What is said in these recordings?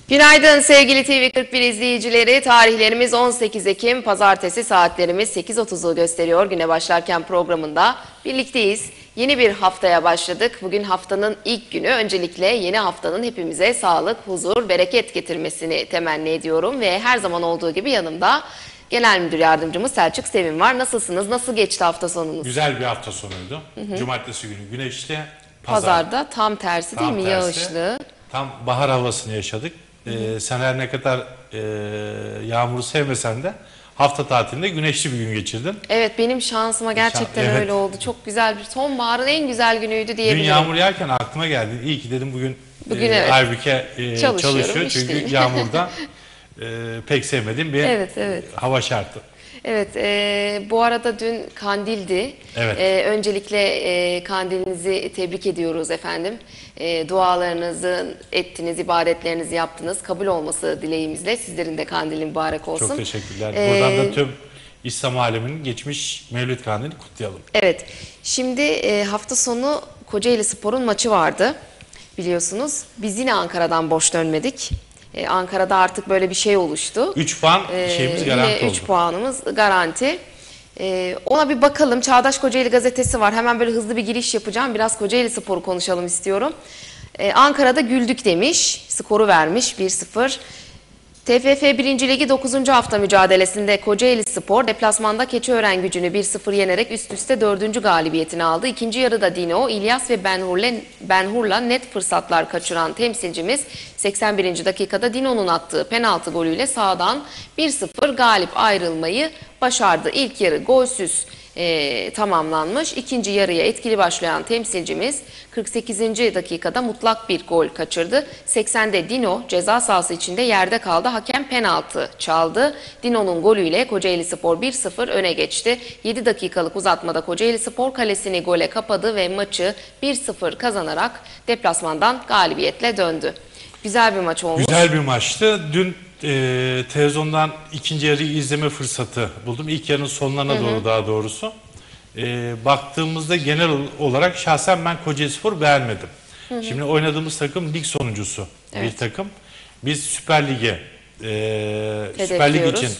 Günaydın sevgili TV41 izleyicileri. Tarihlerimiz 18 Ekim, pazartesi, saatlerimiz 8.30'u gösteriyor. Güne başlarken programında birlikteyiz. Yeni bir haftaya başladık. Bugün haftanın ilk günü. Öncelikle yeni haftanın hepimize sağlık, huzur, bereket getirmesini temenni ediyorum. Ve her zaman olduğu gibi yanımda Genel Müdür Yardımcımız Selçuk Sevim var. Nasılsınız? Nasıl geçti hafta sonunuz? Güzel bir hafta sonuydu. Cumartesi günü güneşli, Pazarda tam tersi değil mi? Yağışlı. Tam bahar havasını yaşadık. Sen her ne kadar yağmuru sevmesen de hafta tatilinde güneşli bir gün geçirdin. Evet, benim şansıma gerçekten Evet. öyle oldu. Çok güzel bir sonbaharın en güzel günüydü diyebilirim. Dün yağmur yağarken aklıma geldi. İyi ki dedim bugün evet. Aybüke çalışıyor. iş Çünkü değil. yağmurda pek sevmediğim bir Evet. hava şartı. Evet, bu arada dün Kandil'di. Evet. Öncelikle kandilinizi tebrik ediyoruz efendim. Dualarınızı ettiniz, ibadetlerinizi yaptınız. Kabul olması dileğimizle sizlerin de kandilin mübarek olsun. Çok teşekkürler. Buradan da tüm İslam aleminin geçmiş Mevlid Kandilini kutlayalım. Evet, şimdi hafta sonu Kocaelispor'un maçı vardı biliyorsunuz. Biz yine Ankara'dan boş dönmedik. Ankara'da artık böyle bir şey oluştu. 3 puan şeyimiz garanti yine oldu. 3 puanımız garanti. Ona bir bakalım. Çağdaş Kocaeli gazetesi var. Hemen böyle hızlı bir giriş yapacağım. Biraz Kocaelispor'u konuşalım istiyorum. Ankara'da güldük demiş. Skoru vermiş 1-0. TFF 1. Ligi 9. hafta mücadelesinde Kocaelispor deplasmanda Keçiörengucü'nü 1-0 yenerek üst üste 4. galibiyetini aldı. İkinci yarıda Dino, İlyas ve Benhur'la net fırsatlar kaçıran temsilcimiz 81. dakikada Dino'nun attığı penaltı golüyle sahadan 1-0 galip ayrılmayı başardı. İlk yarı golsüz tamamlanmış. İkinci yarıya etkili başlayan temsilcimiz 48. dakikada mutlak bir gol kaçırdı. 80'de Dino ceza sahası içinde yerde kaldı. Hakem penaltı çaldı. Dino'nun golüyle Kocaelispor 1-0 öne geçti. 7 dakikalık uzatmada Kocaelispor kalesini gole kapadı ve maçı 1-0 kazanarak deplasmandan galibiyetle döndü. Güzel bir maç olmuş. Güzel bir maçtı. Dün televizyondan ikinci yarıyı izleme fırsatı buldum. İlk yarının sonlarına doğru daha doğrusu. Baktığımızda genel olarak şahsen ben Kocaelispor'u beğenmedim. Şimdi oynadığımız takım lig sonuncusu bir takım. Biz Süper Lig'e Süper Lig için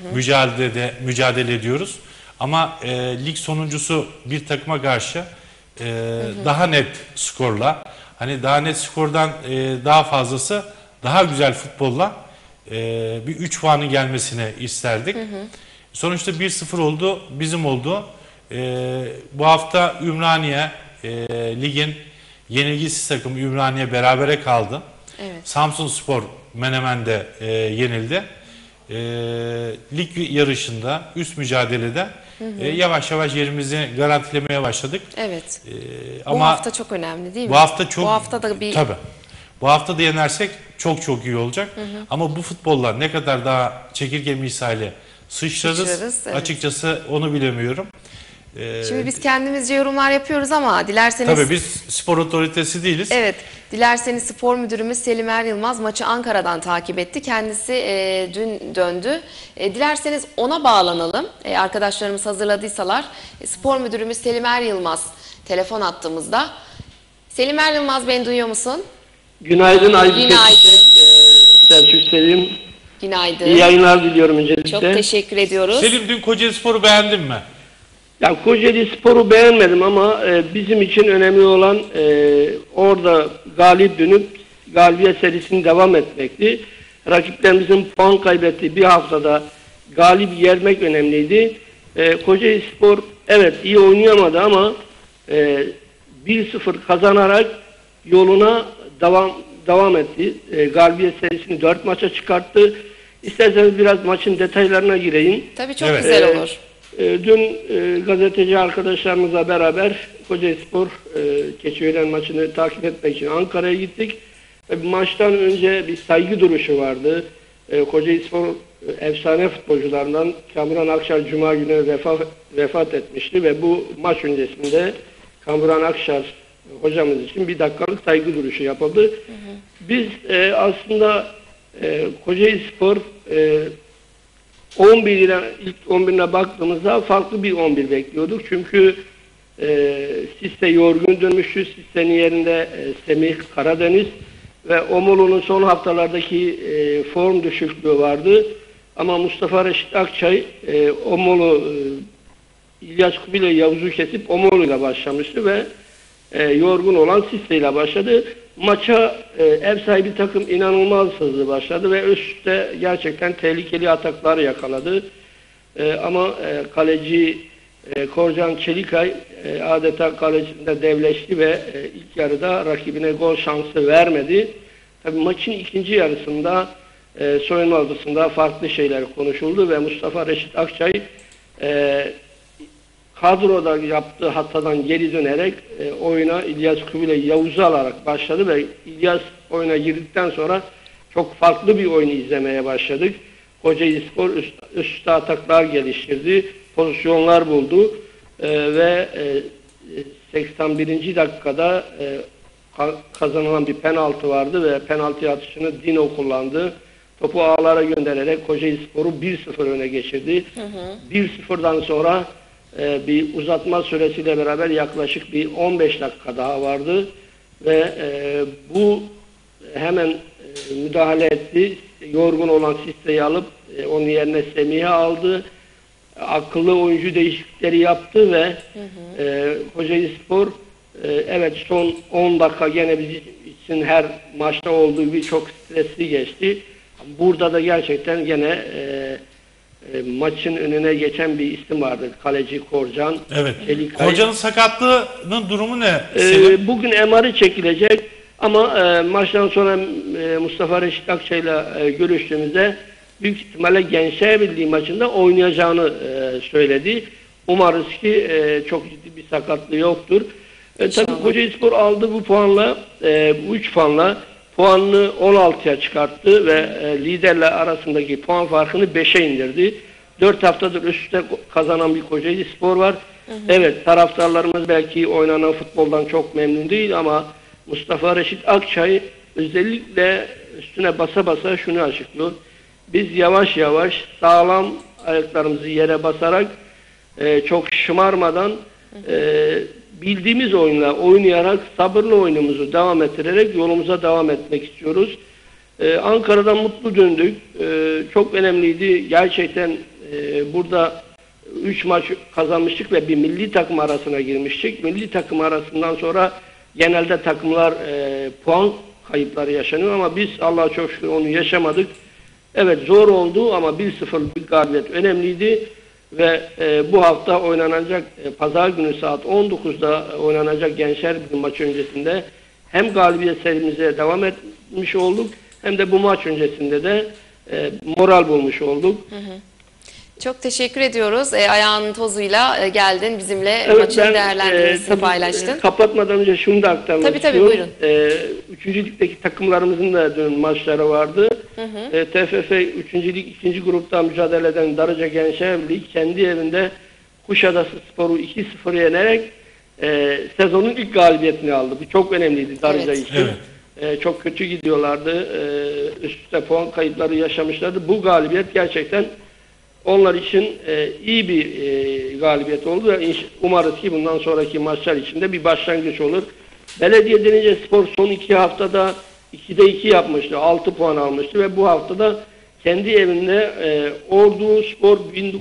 mücadele ediyoruz. Ama lig sonuncusu bir takıma karşı daha net skorla, hani daha net skordan daha fazlası daha güzel futbolla bir 3 puanın gelmesini isterdik. Sonuçta 1-0 oldu, bizim oldu. Bu hafta Ümraniye, ligin yenilgisiz takımı Ümraniye berabere kaldı. Evet. Samsunspor Menemen'de yenildi. Lig yarışında, üst mücadelede yavaş yavaş yerimizi garantilemeye başladık. Evet. Ama bu hafta çok önemli değil mi? Bu hafta çok. Bu hafta da bir tabii. Bu hafta da yenersek çok iyi olacak. Ama bu futbolla ne kadar daha çekirge misali sıçrarız evet. Açıkçası onu bilemiyorum. Şimdi biz kendimizce yorumlar yapıyoruz ama dilerseniz... Tabii biz spor otoritesi değiliz. Evet, dilerseniz spor müdürümüz Selim Er Yılmaz maçı Ankara'dan takip etti. Kendisi dün döndü. Dilerseniz ona bağlanalım. Arkadaşlarımız hazırladıysalar. Spor müdürümüz Selim Er Yılmaz telefon attığımızda. Selim Er Yılmaz, beni duyuyor musun? Günaydın Aybüke. Günaydın. Selçuk Selim. Günaydın. İyi yayınlar diliyorum öncelikle. Çok teşekkür ediyoruz. Selim, dün Kocaelispor'u beğendin mi? Ya Kocaelispor'u beğenmedim ama bizim için önemli olan orada galip dönüp galibiyet serisini devam etmekti. Rakiplerimizin puan kaybettiği bir haftada galip yermek önemliydi. Kocaelispor evet iyi oynayamadı ama 1-0 kazanarak yoluna devam etti. Galibiyet serisini 4 maça çıkarttı. İsterseniz biraz maçın detaylarına gireyim. Tabii, çok güzel olur. Dün gazeteci arkadaşlarımızla beraber Kocaelispor Keçiören maçını takip etmek için Ankara'ya gittik. Maçtan önce bir saygı duruşu vardı. Kocaelispor efsane futbolcularından Kamuran Akşar Cuma günü vefat etmişti ve bu maç öncesinde Kamuran Akşar hocamız için bir dakikalık saygı duruşu yapıldı. Biz aslında Kocaelispor 11 ile ilk 11'ine baktığımızda farklı bir 11 bekliyorduk. Çünkü Sisse yorgun dönmüştü. Sisse'nin yerinde Semih Karadeniz ve Omolu'nun son haftalardaki form düşüklüğü vardı. Ama Mustafa Reşit Akçay Omolu İlyas Kubilay Yavuz'u kesip Omolu'yla başlamıştı ve yorgun olan Sisse ile başladı. Maça ev sahibi takım inanılmaz hızlı başladı ve üstte gerçekten tehlikeli ataklar yakaladı. Ama kaleci Korcan Çelikay adeta kalecisinde devleşti ve ilk yarıda rakibine gol şansı vermedi. Tabii maçın ikinci yarısında soyunma odasında farklı şeyler konuşuldu ve Mustafa Reşit Akçay kadroda yaptığı hatadan geri dönerek oyuna İlyas Kubilay Yavuz'u alarak başladı ve İlyas oyuna girdikten sonra çok farklı bir oyunu izlemeye başladık. Kocaelispor üst ataklar geliştirdi, pozisyonlar buldu ve 81. dakikada kazanılan bir penaltı vardı ve penaltı atışını Dino kullandı. Topu ağlara göndererek Kocaelispor'u 1-0 öne geçirdi. 1-0'dan sonra bir uzatma süresiyle beraber yaklaşık bir 15 dakika daha vardı ve bu hemen müdahale etti. Yorgun olan Sisse'yi alıp onun yerine Semih'i aldı. Akıllı oyuncu değişiklikleri yaptı ve Kocaelispor evet son 10 dakika gene bizim için her maçta olduğu gibi çok stresli geçti. Burada da gerçekten gene maçın önüne geçen bir isim vardı. Kaleci Korcan. Evet. Çelikay. Korcan'ın sakatlığının durumu ne? Bugün MR'ı çekilecek ama maçtan sonra Mustafa Reşit Akçay'la görüştüğümüzde büyük ihtimalle Gençler Birliği maçında oynayacağını söyledi. Umarız ki çok ciddi bir sakatlığı yoktur. Tabii Kocaelispor aldı bu puanla, bu 3 puanla puanını 16'ya çıkarttı ve liderle arasındaki puan farkını 5'e indirdi. 4 haftadır üst üste kazanan bir Kocaelispor var. Evet, taraftarlarımız belki oynanan futboldan çok memnun değil ama Mustafa Reşit Akçay özellikle üstüne basa basa şunu açıklıyor. Biz yavaş yavaş sağlam ayaklarımızı yere basarak çok şımarmadan bildiğimiz oyunla oynayarak sabırlı oyunumuzu devam ettirerek yolumuza devam etmek istiyoruz. Ankara'dan mutlu döndük. Çok önemliydi. Gerçekten burada 3 maç kazanmıştık ve bir milli takım arasına girmiştik. Milli takım arasından sonra genelde takımlar puan kayıpları yaşanıyor ama biz Allah'a çok şükür onu yaşamadık. Evet, zor oldu ama 1-0 bir galibiyet önemliydi. Ve bu hafta oynanacak pazar günü saat 19'da oynanacak Gençler Birliği maçı öncesinde hem galibiyet serimize devam etmiş olduk hem de bu maç öncesinde de moral bulmuş olduk. Çok teşekkür ediyoruz. Ayağının tozuyla geldin bizimle maçın değerlendirmesini paylaştın. Kapatmadan önce şunu da aktarmak tabii, istiyorum. Buyurun. 3. Lig'deki takımlarımızın da dün maçları vardı. TFF 3. Lig 2. grupta mücadele eden Darıca Gençler Birliği kendi evinde Kuşadası Spor'u 2-0 yenerek sezonun ilk galibiyetini aldı. Bu çok önemliydi Darıca için. Evet. Çok kötü gidiyorlardı. Üst üste puan kayıpları yaşamışlardı. Bu galibiyet gerçekten onlar için iyi bir galibiyet oldu ve umarız ki bundan sonraki maçlar için de bir başlangıç olur. Belediye Denizlispor son 2 haftada 2'de 2 yapmıştı. 6 puan almıştı ve bu haftada kendi evinde Ordu Spor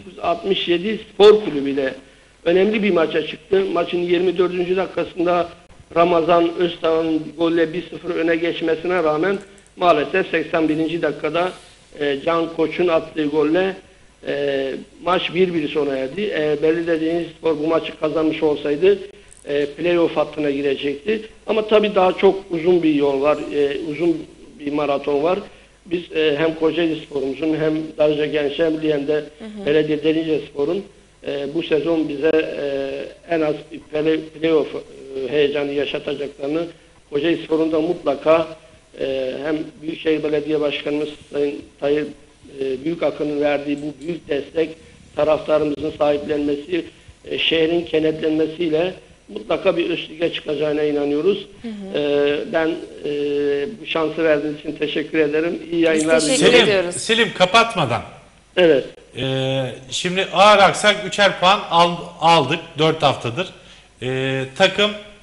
1967 Spor Kulübü ile önemli bir maça çıktı. Maçın 24. dakikasında Ramazan Öztağ'ın golle 1-0 öne geçmesine rağmen maalesef 81. dakikada Can Koç'un attığı golle maç 1-1 sona erdi. Belediye Denizlispor bu maçı kazanmış olsaydı playoff hattına girecekti. Ama tabii daha çok uzun bir yol var. Uzun bir maraton var. Biz hem Kocaelispor'umuzun hem Darıca Gençler Birliği hem de Belediye Denizlispor'un bu sezon bize en az playoff heyecanı yaşatacaklarını, Kocaelispor'un da mutlaka hem Büyükşehir Belediye Başkanımız Sayın Tayyip Büyükakın'ın verdiği bu büyük destek, taraftarımızın sahiplenmesi, şehrin kenetlenmesiyle mutlaka bir üst lige çıkacağına inanıyoruz. Ben bu şansı verdiğiniz için teşekkür ederim. İyi yayınlar diliyorum. Selim kapatmadan. Evet. Şimdi ağır aksak 3'er puan aldık 4 haftadır. Takım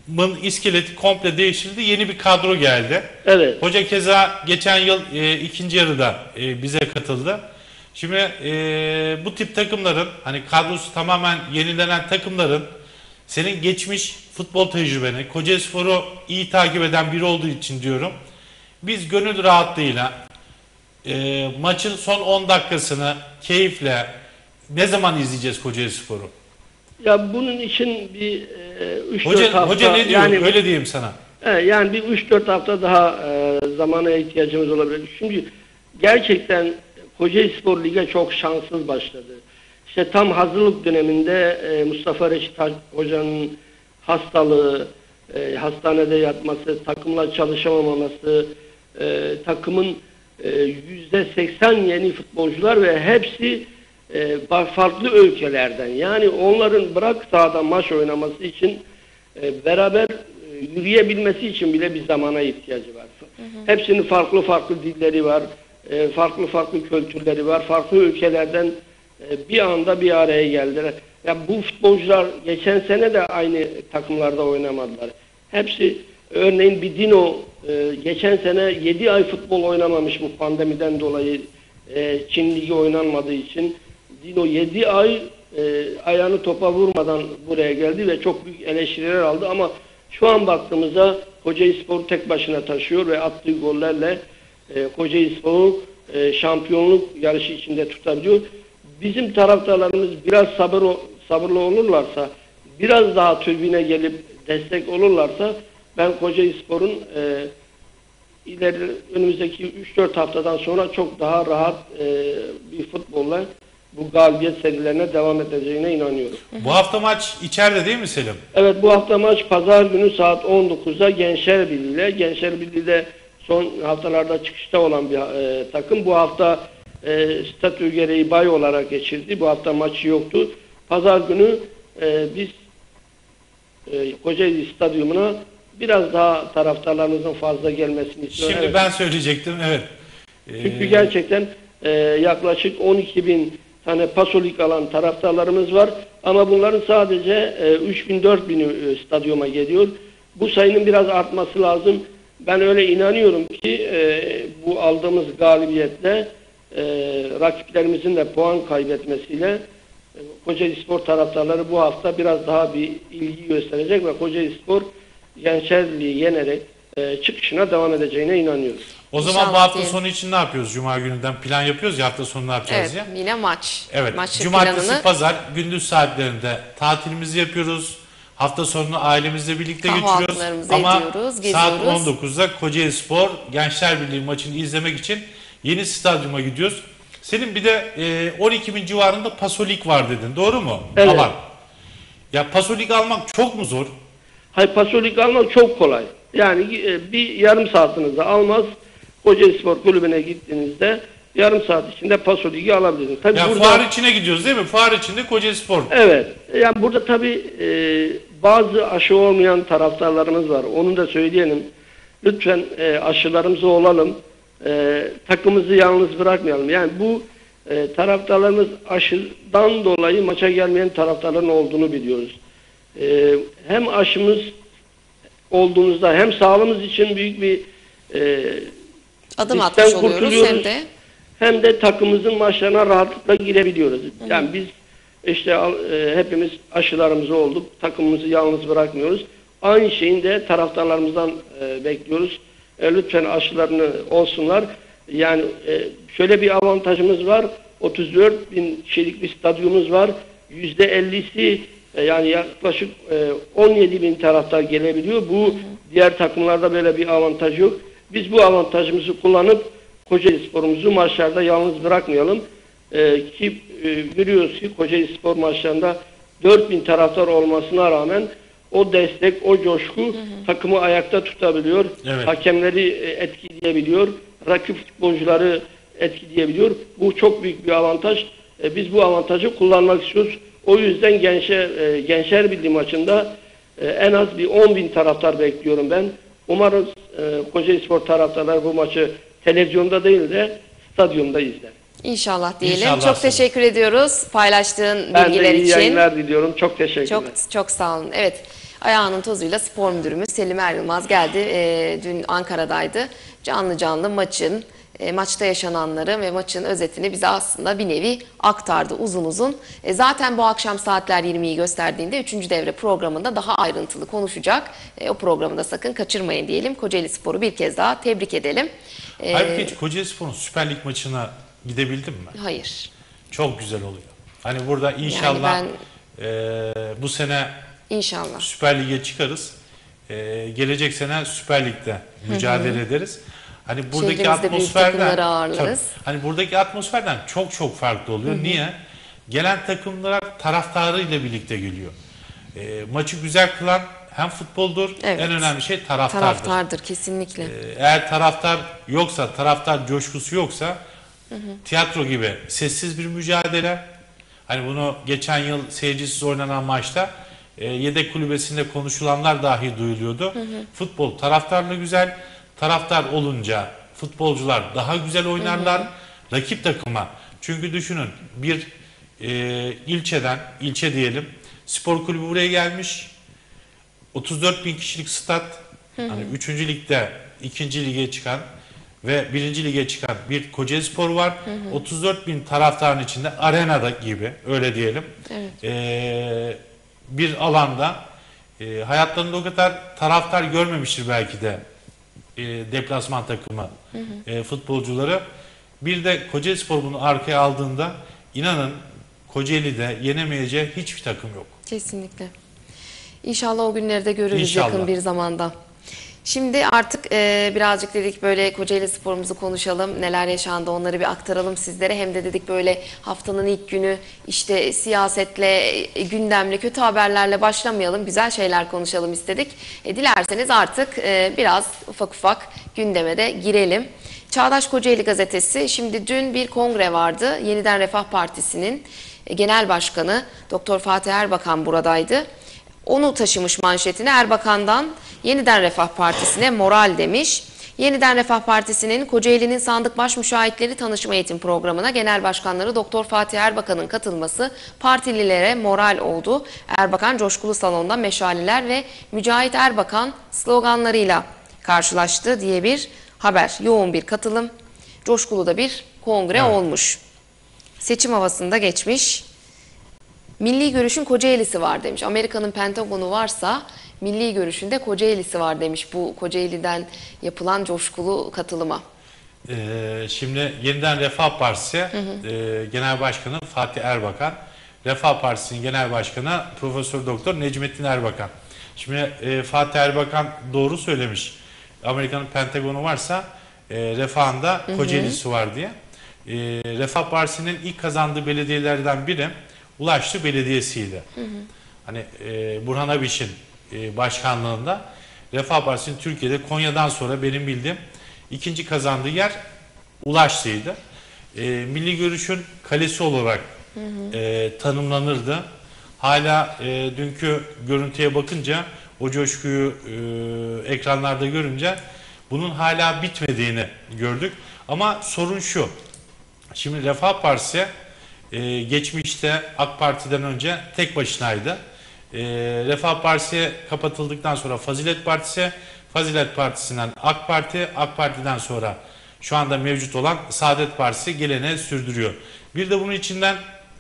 iskeleti komple değiştirildi. Yeni bir kadro geldi. Evet. Hoca keza geçen yıl ikinci yarıda bize katıldı. Şimdi bu tip takımların, hani kadrosu tamamen yenilenen takımların, senin geçmiş futbol tecrübeni, Kocaelispor'u iyi takip eden biri olduğu için diyorum. Biz gönül rahatlığıyla maçın son 10 dakikasını keyifle ne zaman izleyeceğiz Kocaelispor'u? Ya bunun için bir 3-4 hafta... Hoca ne diyor? Yani, öyle diyeyim sana. yani bir 3-4 hafta daha zamana ihtiyacımız olabilir. Çünkü gerçekten Kocaelispor Lig'e çok şanssız başladı. İşte tam hazırlık döneminde Mustafa Reşit Hoca'nın hastalığı, hastanede yatması, takımla çalışamaması, takımın %80 yeni futbolcular ve hepsi farklı ülkelerden. Yani onların bırak sahada maç oynaması için beraber yürüyebilmesi için bile bir zamana ihtiyacı var. Hepsinin farklı farklı dilleri var, farklı farklı kültürleri var, farklı ülkelerden bir anda bir araya geldiler. Ya bu futbolcular geçen sene de aynı takımlarda oynamadılar. Hepsi, örneğin bir Dino geçen sene 7 ay futbol oynamamış bu pandemiden dolayı, Çin Ligi oynanmadığı için. Dino 7 ay ayağını topa vurmadan buraya geldi ve çok büyük eleştiriler aldı ama şu an baktığımızda Kocaelispor'u tek başına taşıyor ve attığı gollerle Kocaelispor'u şampiyonluk yarışı içinde tutabiliyor. Bizim taraftarlarımız biraz sabırlı olurlarsa, biraz daha tribüne gelip destek olurlarsa, ben Kocaelispor'un önümüzdeki 3-4 haftadan sonra çok daha rahat bir futbolla bu galibiyet serilerine devam edeceğine inanıyorum. Bu hafta maç içeride değil mi Selim? Evet, bu hafta maç pazar günü saat 19'da Gençler Birliği ile. Gençler Birliği de son haftalarda çıkışta olan bir takım. Bu hafta statü gereği bay olarak geçirdi. Bu hafta maçı yoktu. Pazar günü biz Kocaeli Stadyumuna biraz daha taraftarlarımızın fazla gelmesini istiyoruz. Şimdi evet. Ben söyleyecektim, evet. Çünkü gerçekten yaklaşık 12.000 tane pasolik alan taraftarlarımız var. Ama bunların sadece 3.000-4.000'ü stadyuma geliyor. Bu sayının biraz artması lazım. Ben öyle inanıyorum ki bu aldığımız galibiyetle rakiplerimizin de puan kaybetmesiyle Kocaelispor taraftarları bu hafta biraz daha bir ilgi gösterecek ve Kocaelispor Gençler Birliği yenerek çıkışına devam edeceğine inanıyoruz. O zaman İnşallah bu hafta diyelim. sonu için ne yapıyoruz? Cuma gününden plan yapıyoruz ya, hafta sonu ne yapacağız Evet, ya? yine maç. Evet, Maç cumartesi, planını pazar gündüz saatlerinde tatilimizi yapıyoruz. Hafta sonunu ailemizle birlikte geçiriyoruz. Kahvaltılarımızı Ama ediyoruz, saat geziyoruz. 19'da Kocaelispor Gençler Birliği maçını izlemek için yeni stadyuma gidiyoruz. Senin bir de 12.000 civarında pasolik var dedin, doğru mu? Evet. Aman. Ya pasolik almak çok mu zor? Hayır, pasolik almak çok kolay. Yani bir yarım saatinizi almaz. Kocaelispor Kulübü'ne gittiğinizde yarım saat içinde pasoligi alabilirsiniz. Tabii Ya burada, fuar içine gidiyoruz değil mi? Fuar içinde Kocaelispor. evet. Yani burada tabii bazı aşı olmayan taraftarlarımız var. Onu da söyleyelim. Lütfen aşılarımızı olalım. Takımımızı yalnız bırakmayalım. Yani bu taraftarlarımız aşıdan dolayı maça gelmeyen taraftarların olduğunu biliyoruz. Hem aşımız olduğunuzda hem sağlığımız için büyük bir adım riskten atmış oluyoruz kurtuluyoruz. hem de takımımızın maçlarına rahatlıkla girebiliyoruz. Yani biz işte hepimiz aşılarımızı olduk. Takımımızı yalnız bırakmıyoruz. Aynı şeyin de taraftarlarımızdan bekliyoruz. Lütfen aşılarını olsunlar. Yani şöyle bir avantajımız var. 34.000 kişilik bir stadyumumuz var. %50'si yani yaklaşık 17.000 taraftar gelebiliyor. Bu diğer takımlarda böyle bir avantaj yok. Biz bu avantajımızı kullanıp Kocaelispor'umuzu maçlarda yalnız bırakmayalım. Ki görüyoruz ki Kocaelispor maçlarında 4.000 taraftar olmasına rağmen o destek, o coşku takımı ayakta tutabiliyor. Evet. Hakemleri etkileyebiliyor. Rakip futbolcuları etkileyebiliyor. Bu çok büyük bir avantaj. Biz bu avantajı kullanmak istiyoruz. O yüzden Gençler Birliği maçında en az bir 10.000 taraftar bekliyorum ben. Umarım Kocaelispor taraftarları bu maçı televizyonda değil de stadyumda izler. İnşallah diyelim. İnşallah çok Selim. teşekkür ediyoruz paylaştığın Ben bilgiler de iyi için. yayınlar diliyorum. Çok teşekkürler. Çok sağ olun. Evet. Ayağının tozuyla spor müdürümüz Selim Er Yılmaz geldi. Dün Ankara'daydı. Canlı canlı maçta yaşananları ve maçın özetini bize aslında bir nevi aktardı uzun uzun. Zaten bu akşam saatler 20'yi gösterdiğinde 3. devre programında daha ayrıntılı konuşacak. O programı da sakın kaçırmayın diyelim. Kocaeli Spor'u bir kez daha tebrik edelim. Halbuki hiç Kocaeli Spor'un Süper Lig maçına gidebildin mi? Hayır. Çok güzel oluyor. Hani burada inşallah bu sene İnşallah. Süper Lig'e çıkarız. Gelecek sene Süper Lig'de mücadele ederiz. Hani buradaki Şehrimizde büyük takımları ağırlarız. hani buradaki atmosferden çok farklı oluyor. Niye? Gelen takımlar taraftarıyla birlikte geliyor. Maçı güzel kılan hem futboldur, Evet. en önemli şey taraftardır. Taraftardır kesinlikle. Eğer taraftar yoksa, taraftar coşkusu yoksa tiyatro gibi sessiz bir mücadele. Hani bunu geçen yıl seyircisiz oynanan maçta yedek kulübesinde konuşulanlar dahi duyuluyordu. Futbol taraftarla güzel, taraftar olunca futbolcular daha güzel oynarlar. Rakip takıma. Çünkü düşünün bir ilçe diyelim, spor kulübü buraya gelmiş. 34 bin kişilik stat, hani 3. ligde 2. lige çıkan ve 1. lige çıkan bir Kocaeli Spor var. 34 bin taraftarın içinde arenada gibi, öyle diyelim. Evet. Bir alanda hayatlarında o kadar taraftar görmemiştir belki de deplasman takımı futbolcuları. Bir de Kocaeli Spor bunu arkaya aldığında inanın Kocaeli'de yenemeyeceği hiçbir takım yok. Kesinlikle. İnşallah o günleri de görürüz İnşallah. yakın bir zamanda. Şimdi artık birazcık dedik böyle Kocaeli Spor'umuzu konuşalım. Neler yaşandı onları bir aktaralım sizlere. Hem de dedik böyle haftanın ilk günü işte siyasetle, gündemle, kötü haberlerle başlamayalım. Güzel şeyler konuşalım istedik. Dilerseniz artık biraz ufak ufak gündeme de girelim. Çağdaş Kocaeli Gazetesi, şimdi dün bir kongre vardı. Yeniden Refah Partisi'nin genel başkanı Doktor Fatih Erbakan buradaydı. Onu taşımış manşetine. Erbakan'dan Yeniden Refah Partisi'ne moral demiş. Yeniden Refah Partisi'nin Kocaeli'nin sandık baş müşahitleri tanışma eğitim programına genel başkanları Doktor Fatih Erbakan'ın katılması partililere moral oldu. Erbakan coşkulu salonda meşaleler ve Mücahit Erbakan sloganlarıyla karşılaştı diye bir haber. Yoğun bir katılım, coşkulu da bir kongre olmuş. Seçim havasında geçmiş. Milli Görüş'ün Kocaeli'si var demiş. Amerika'nın Pentagon'u varsa Milli Görüş'ün de Kocaeli'si var demiş bu Kocaeli'den yapılan coşkulu katılıma. Şimdi Yeniden Refah Partisi Genel Başkanı Fatih Erbakan, Refah Partisi'nin Genel Başkanı Profesör Doktor Necmettin Erbakan. Şimdi Fatih Erbakan doğru söylemiş. Amerika'nın Pentagon'u varsa Refah'ın da Kocaeli'si var diye. Refah Partisi'nin ilk kazandığı belediyelerden biri Ulaşlı Belediyesi'ydi. Hani Burhan Abiş'in başkanlığında Refah Partisi'nin Türkiye'de Konya'dan sonra benim bildiğim ikinci kazandığı yer Ulaşlı'ydı. Milli Görüş'ün kalesi olarak tanımlanırdı. Hala dünkü görüntüye bakınca o coşkuyu ekranlarda görünce bunun hala bitmediğini gördük. Ama sorun şu. Şimdi Refah Partisi geçmişte AK Parti'den önce tek başınaydı. Refah Partisi kapatıldıktan sonra Fazilet Partisi, Fazilet Partisi'nden AK Parti, AK Parti'den sonra şu anda mevcut olan Saadet Partisi geleneği sürdürüyor. Bir de bunun içinden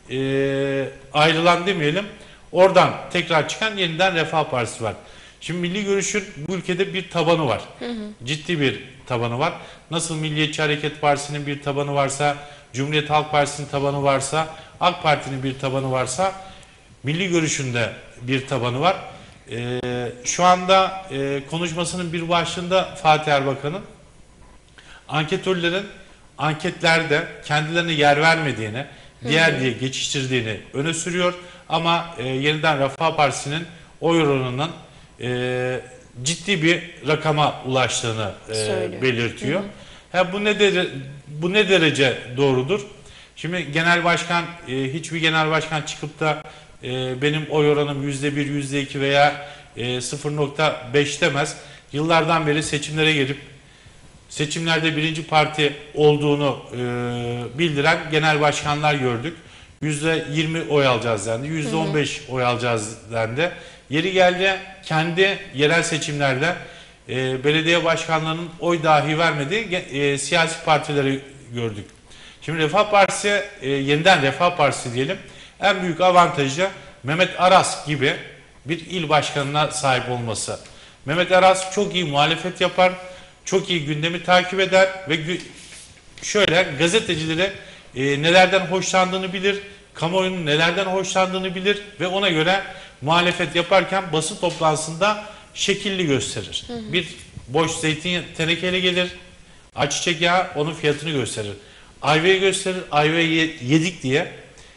ayrılan demeyelim, oradan tekrar çıkan Yeniden Refah Partisi var. Şimdi Milli Görüş'ün bu ülkede bir tabanı var. Ciddi bir tabanı var. Nasıl Milliyetçi Hareket Partisi'nin bir tabanı varsa, Cumhuriyet Halk Partisi'nin tabanı varsa, AK Parti'nin bir tabanı varsa, Milli Görüş'ün de bir tabanı var. Şu anda konuşmasının bir başlığında Fatih Erbakan'ın anketörlerin anketlerde kendilerine yer vermediğini, diğer diye geçiştirdiğini öne sürüyor. Ama Yeniden Refah Partisi'nin oy oranının ciddi bir rakama ulaştığını belirtiyor. Bu ne derece doğrudur? Şimdi genel başkan, hiçbir genel başkan çıkıp da benim oy oranım %1, %2 veya 0.5 demez. Yıllardan beri seçimlere gelip seçimlerde birinci parti olduğunu bildiren genel başkanlar gördük. %20 oy alacağız dendi. %15 oy alacağız dendi. Yeri geldi kendi yerel seçimlerde belediye başkanlarının oy dahi vermediği siyasi partileri gördük. Şimdi Refah Partisi, yeniden Refah Partisi diyelim, en büyük avantajı Mehmet Aras gibi bir il başkanına sahip olması. Mehmet Aras çok iyi muhalefet yapar, çok iyi gündemi takip eder ve şöyle gazetecileri nelerden hoşlandığını bilir, kamuoyunun nelerden hoşlandığını bilir ve ona göre muhalefet yaparken basın toplantısında şekilli gösterir. Bir boş zeytin tenekeyle gelir, ayçiçek yağı onun fiyatını gösterir. Ayvayı gösterir, ayvayı yedik diye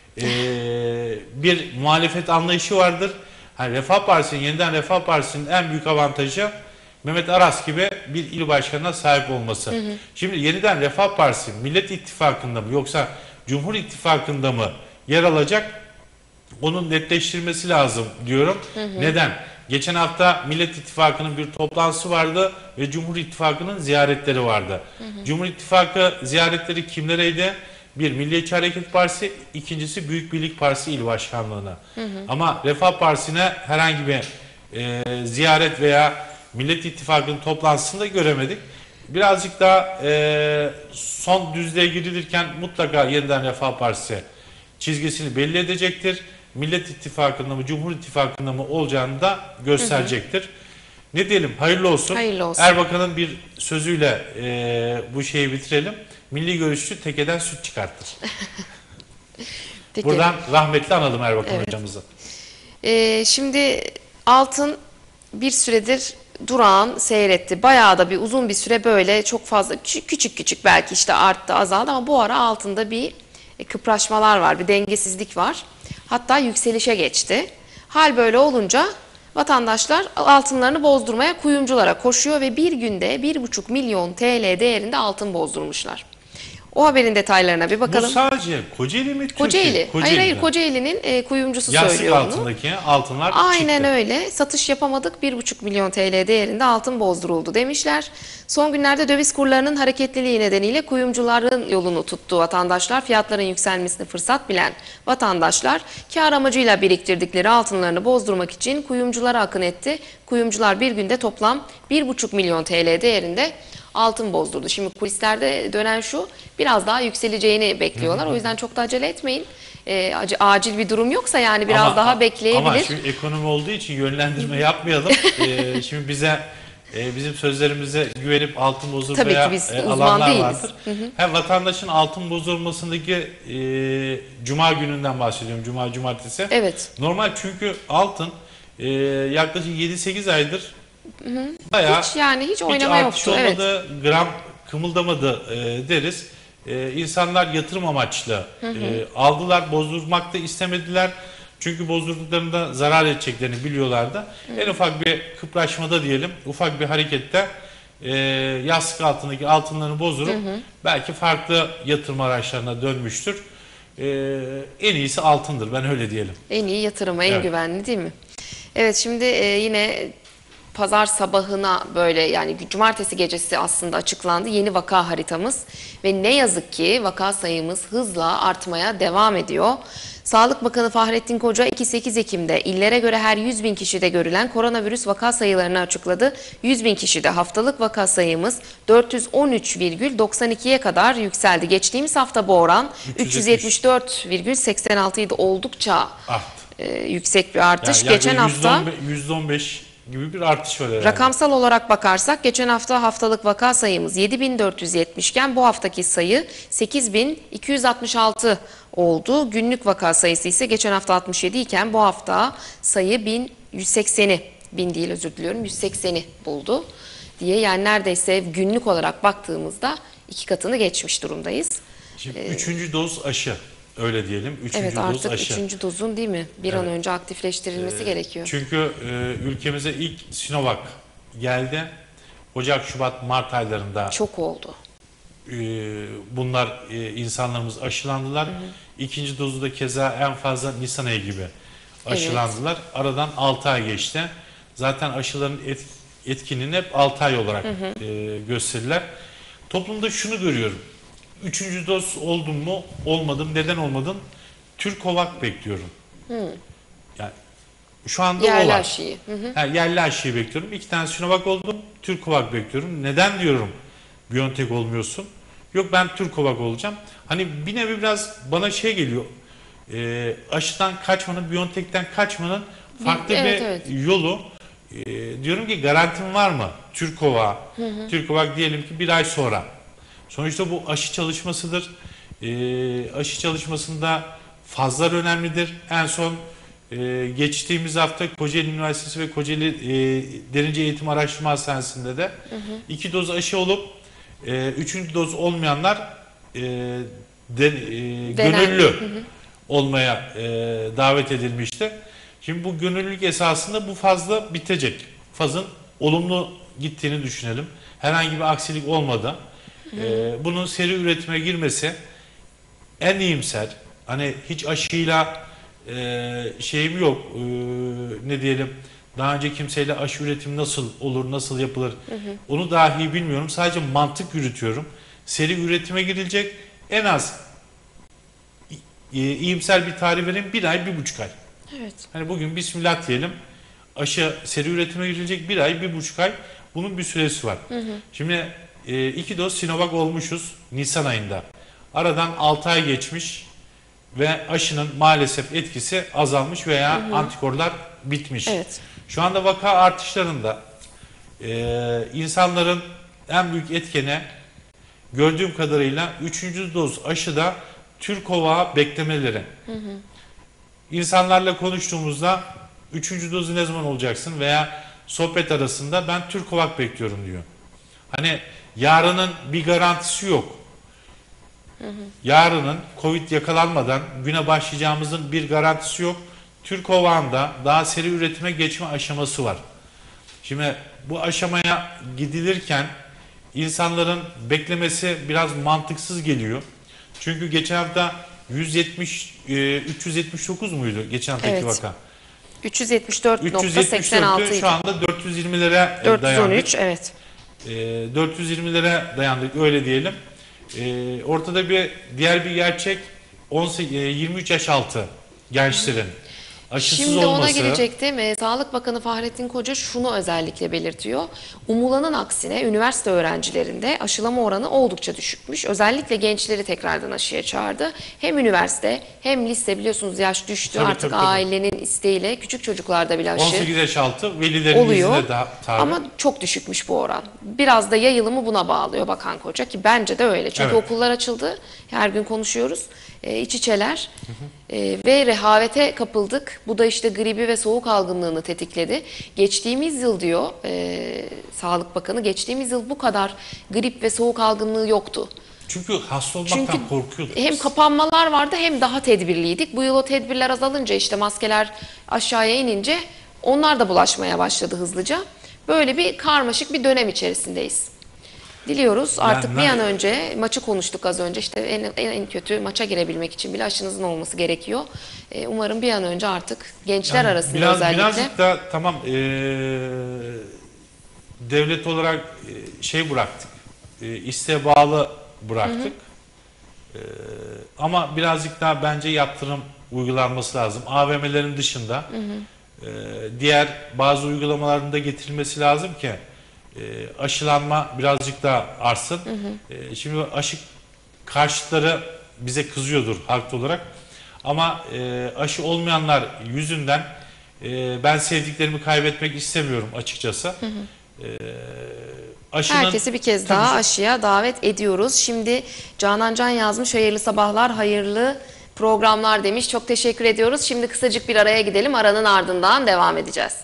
bir muhalefet anlayışı vardır. Yani Refah Partisi'nin, yeniden Refah Partisi'nin en büyük avantajı Mehmet Aras gibi bir il başkanına sahip olması. Şimdi yeniden Refah Partisi Millet İttifakı'nda mı yoksa Cumhur İttifakı'nda mı yer alacak? Onun netleştirmesi lazım diyorum. Neden? Geçen hafta Millet İttifakı'nın bir toplantısı vardı ve Cumhur İttifakı'nın ziyaretleri vardı. Cumhur İttifakı ziyaretleri kimlereydi? Bir, Milliyetçi Hareket Partisi, ikincisi Büyük Birlik Partisi il başkanlığına. Ama Refah Partisi'ne herhangi bir ziyaret veya Millet İttifakı'nın toplantısında göremedik. Birazcık daha son düzlüğe girilirken mutlaka yeniden Refah Partisi çizgisini belli edecektir. Millet İttifakı'nda mı, Cumhur İttifakı'nda mı olacağını da gösterecektir. Ne diyelim? Hayırlı olsun. Hayırlı olsun. Erbakan'ın bir sözüyle bu şeyi bitirelim. Milli görüşçü tekeden süt çıkartır. Peki. Buradan rahmetli analım Erbakan hocamızı. Şimdi altın bir süredir durağan seyretti. Bayağı da bir uzun bir süre böyle çok fazla küçük belki işte arttı azaldı ama bu ara altında bir kıpraşmalar var, bir dengesizlik var. Hatta yükselişe geçti. Hal böyle olunca vatandaşlar altınlarını bozdurmaya kuyumculara koşuyor ve bir günde 1,5 milyon TL değerinde altın bozdurmuşlar. O haberin detaylarına bir bakalım. Bu sadece Kocaeli mi? Kocaeli. Hayır Kocaeli'nin kuyumcusu söylüyor bunu. Yastık altındaki altınlar Aynen çıktı. öyle. Satış yapamadık, 1,5 milyon TL değerinde altın bozduruldu demişler. Son günlerde döviz kurlarının hareketliliği nedeniyle kuyumcuların yolunu tuttu vatandaşlar. Fiyatların yükselmesini fırsat bilen vatandaşlar kar amacıyla biriktirdikleri altınlarını bozdurmak için kuyumculara akın etti. Kuyumcular bir günde toplam 1,5 milyon TL değerinde altın bozdurdu. Şimdi kulislerde dönen şu, biraz daha yükseleceğini bekliyorlar. O yüzden çok da acele etmeyin. Acil bir durum yoksa yani biraz daha bekleyebilir. Ama şimdi ekonomi olduğu için yönlendirme yapmayalım. Şimdi bizim sözlerimize güvenip altın Tabii bozulmaya ki biz uzman alanlar değiliz. vardır. Hem vatandaşın altın bozulmasındaki cuma gününden bahsediyorum. Cumartesi. Evet. Normal çünkü altın yaklaşık 7-8 aydır bayağı Hiç oynama artış yoktu. Evet. olmadı, gram kımıldamadı deriz. İnsanlar yatırım amaçlı aldılar, bozdurmak da istemediler. Çünkü bozdurduklarında zarar edeceklerini biliyorlardı. En ufak bir kıpraşmada diyelim, ufak bir harekette yastık altındaki altınlarını bozdurup belki farklı yatırım araçlarına dönmüştür. En iyisi altındır, ben öyle diyelim. En iyi yatırıma, en Evet. güvenli değil mi? Evet, şimdi yine pazar sabahına böyle yani cumartesi gecesi aslında açıklandı yeni vaka haritamız ve ne yazık ki vaka sayımız hızla artmaya devam ediyor. Sağlık Bakanı Fahrettin Koca 2-8 Ekim'de illere göre her 100 bin kişide görülen koronavirüs vaka sayılarını açıkladı. 100 bin kişide haftalık vaka sayımız 413,92'ye kadar yükseldi. Geçtiğimiz hafta bu oran 374,86 idi, oldukça yüksek bir artış. Yani geçen hafta %15 gibi bir artış var herhalde. rakamsal olarak bakarsak geçen hafta haftalık vaka sayımız 7.470 iken bu haftaki sayı 8.266 oldu. Günlük vaka sayısı ise geçen hafta 67 iken bu hafta sayı 180'i buldu diye, yani neredeyse günlük olarak baktığımızda 2 katını geçmiş durumdayız. Şimdi 3. doz aşı, öyle diyelim. 3. Evet, doz artık aşı. 3. dozun değil mi? Bir an önce aktifleştirilmesi gerekiyor. Çünkü ülkemize ilk Sinovac geldi. Ocak, Şubat, Mart aylarında Çok oldu. bunlar insanlarımız aşılandılar. İkinci dozu da keza en fazla Nisan ayı gibi aşılandılar. Aradan 6 ay geçti. Zaten aşıların etkinliğini hep 6 ay olarak gösterirler. Toplumda şunu görüyorum. 3. doz oldum mu, olmadım, neden olmadım? Türk Ovak bekliyorum. Yani şu anda Yerli o var. aşıyı. Yerli aşıyı bekliyorum. 2 tane Sinovac oldum. Türk Ovak bekliyorum. Neden diyorum BioNTech olmuyorsun? Yok ben Türk Ovak olacağım. Hani bir nevi biraz bana şey geliyor. Aşıdan kaçmanın, BioNTech'ten kaçmanın farklı Evet, bir evet. yolu. Diyorum ki garantim var mı? Türk Ovak. Türk Ovak diyelim ki 1 ay sonra. Sonuçta bu aşı çalışmasıdır. Aşı çalışmasında fazlar önemlidir. En son geçtiğimiz hafta Kocaeli Üniversitesi ve Kocaeli Derince Eğitim Araştırma Hastanesi'nde de 2 doz aşı olup 3. doz olmayanlar gönüllü olmaya davet edilmişti. Şimdi bu gönüllülük esasında bu fazla bitecek. Fazın olumlu gittiğini düşünelim. Herhangi bir aksilik olmadı. Bunun seri üretime girmesi en iyimser. Hani hiç aşıyla şeyim yok. Ne diyelim? Daha önce kimseyle aşı üretimi nasıl olur, nasıl yapılır? Onu dahi bilmiyorum. Sadece mantık yürütüyorum. Seri üretime girilecek. En az iyimser bir tarih vereyim. 1 ay, 1,5 ay. Evet. Hani bugün Bismillah diyelim. Aşı seri üretime girilecek 1 ay, 1,5 ay. Bunun bir süresi var. Şimdi 2 doz Sinovac olmuşuz Nisan ayında. Aradan 6 ay geçmiş ve aşının maalesef etkisi azalmış veya antikorlar bitmiş. Evet. Şu anda vaka artışlarında insanların en büyük etkeni gördüğüm kadarıyla 3. doz aşıda Türk Ovak'ı beklemeleri. İnsanlarla konuştuğumuzda 3. dozu ne zaman olacaksın veya sohbet arasında ben Türk Ovak bekliyorum diyor. Hani yarının bir garantisi yok. Yarının Covid yakalanmadan güne başlayacağımızın bir garantisi yok. Türk Ovak'ında daha seri üretime geçme aşaması var. Şimdi bu aşamaya gidilirken insanların beklemesi biraz mantıksız geliyor. Çünkü geçen hafta 379 muydu geçen haftaki Evet. vaka? 374.86 374'tü idi. şu anda 420'lere 413 dayandık. evet. 420'lere dayandık öyle diyelim. Ortada bir diğer bir gerçek 23 yaş altı gençlerin aşısız Şimdi ona olması. gelecektim. Sağlık Bakanı Fahrettin Koca şunu özellikle belirtiyor. Umulanın aksine üniversite öğrencilerinde aşılama oranı oldukça düşükmüş. Özellikle gençleri tekrardan aşıya çağırdı. Hem üniversite hem lise biliyorsunuz yaş düştü. Tabii, Artık tabii, tabii. ailenin isteğiyle küçük çocuklarda bile aşı 18 yaş altı velilerin oluyor. izine tabi. Ama çok düşükmüş bu oran. Biraz da yayılımı buna bağlıyor Bakan Koca ki bence de öyle. Çünkü Evet. okullar açıldı. Her gün konuşuyoruz. İç içeler. Ve rehavete kapıldık. Bu da işte gribi ve soğuk algınlığını tetikledi. Geçtiğimiz yıl diyor Sağlık Bakanı, geçtiğimiz yıl bu kadar grip ve soğuk algınlığı yoktu. Çünkü hasta olmaktan Çünkü korkuyorduk. hem biz. kapanmalar vardı hem daha tedbirliydik. Bu yıl o tedbirler azalınca işte maskeler aşağıya inince onlar da bulaşmaya başladı hızlıca. Böyle bir karmaşık bir dönem içerisindeyiz. Diliyoruz artık bir an önce maçı konuştuk az önce işte en kötü maça girebilmek için bile aşınızın olması gerekiyor. Umarım bir an önce artık gençler arasında özellikle. Birazcık da tamam devlet olarak şey bıraktık. İsteğe bağlı bıraktık. Ama birazcık daha bence yaptırım uygulanması lazım. AVM'lerin dışında diğer bazı uygulamaların da getirilmesi lazım ki aşılanma birazcık daha artsın. Şimdi aşı karşıtları bize kızıyordur haklı olarak. Ama aşı olmayanlar yüzünden ben sevdiklerimi kaybetmek istemiyorum açıkçası. Herkesi bir kez daha aşıya davet ediyoruz. Şimdi Canan Can yazmış, hayırlı sabahlar, hayırlı programlar demiş. Çok teşekkür ediyoruz. Şimdi kısacık bir araya gidelim. Aranın ardından devam edeceğiz.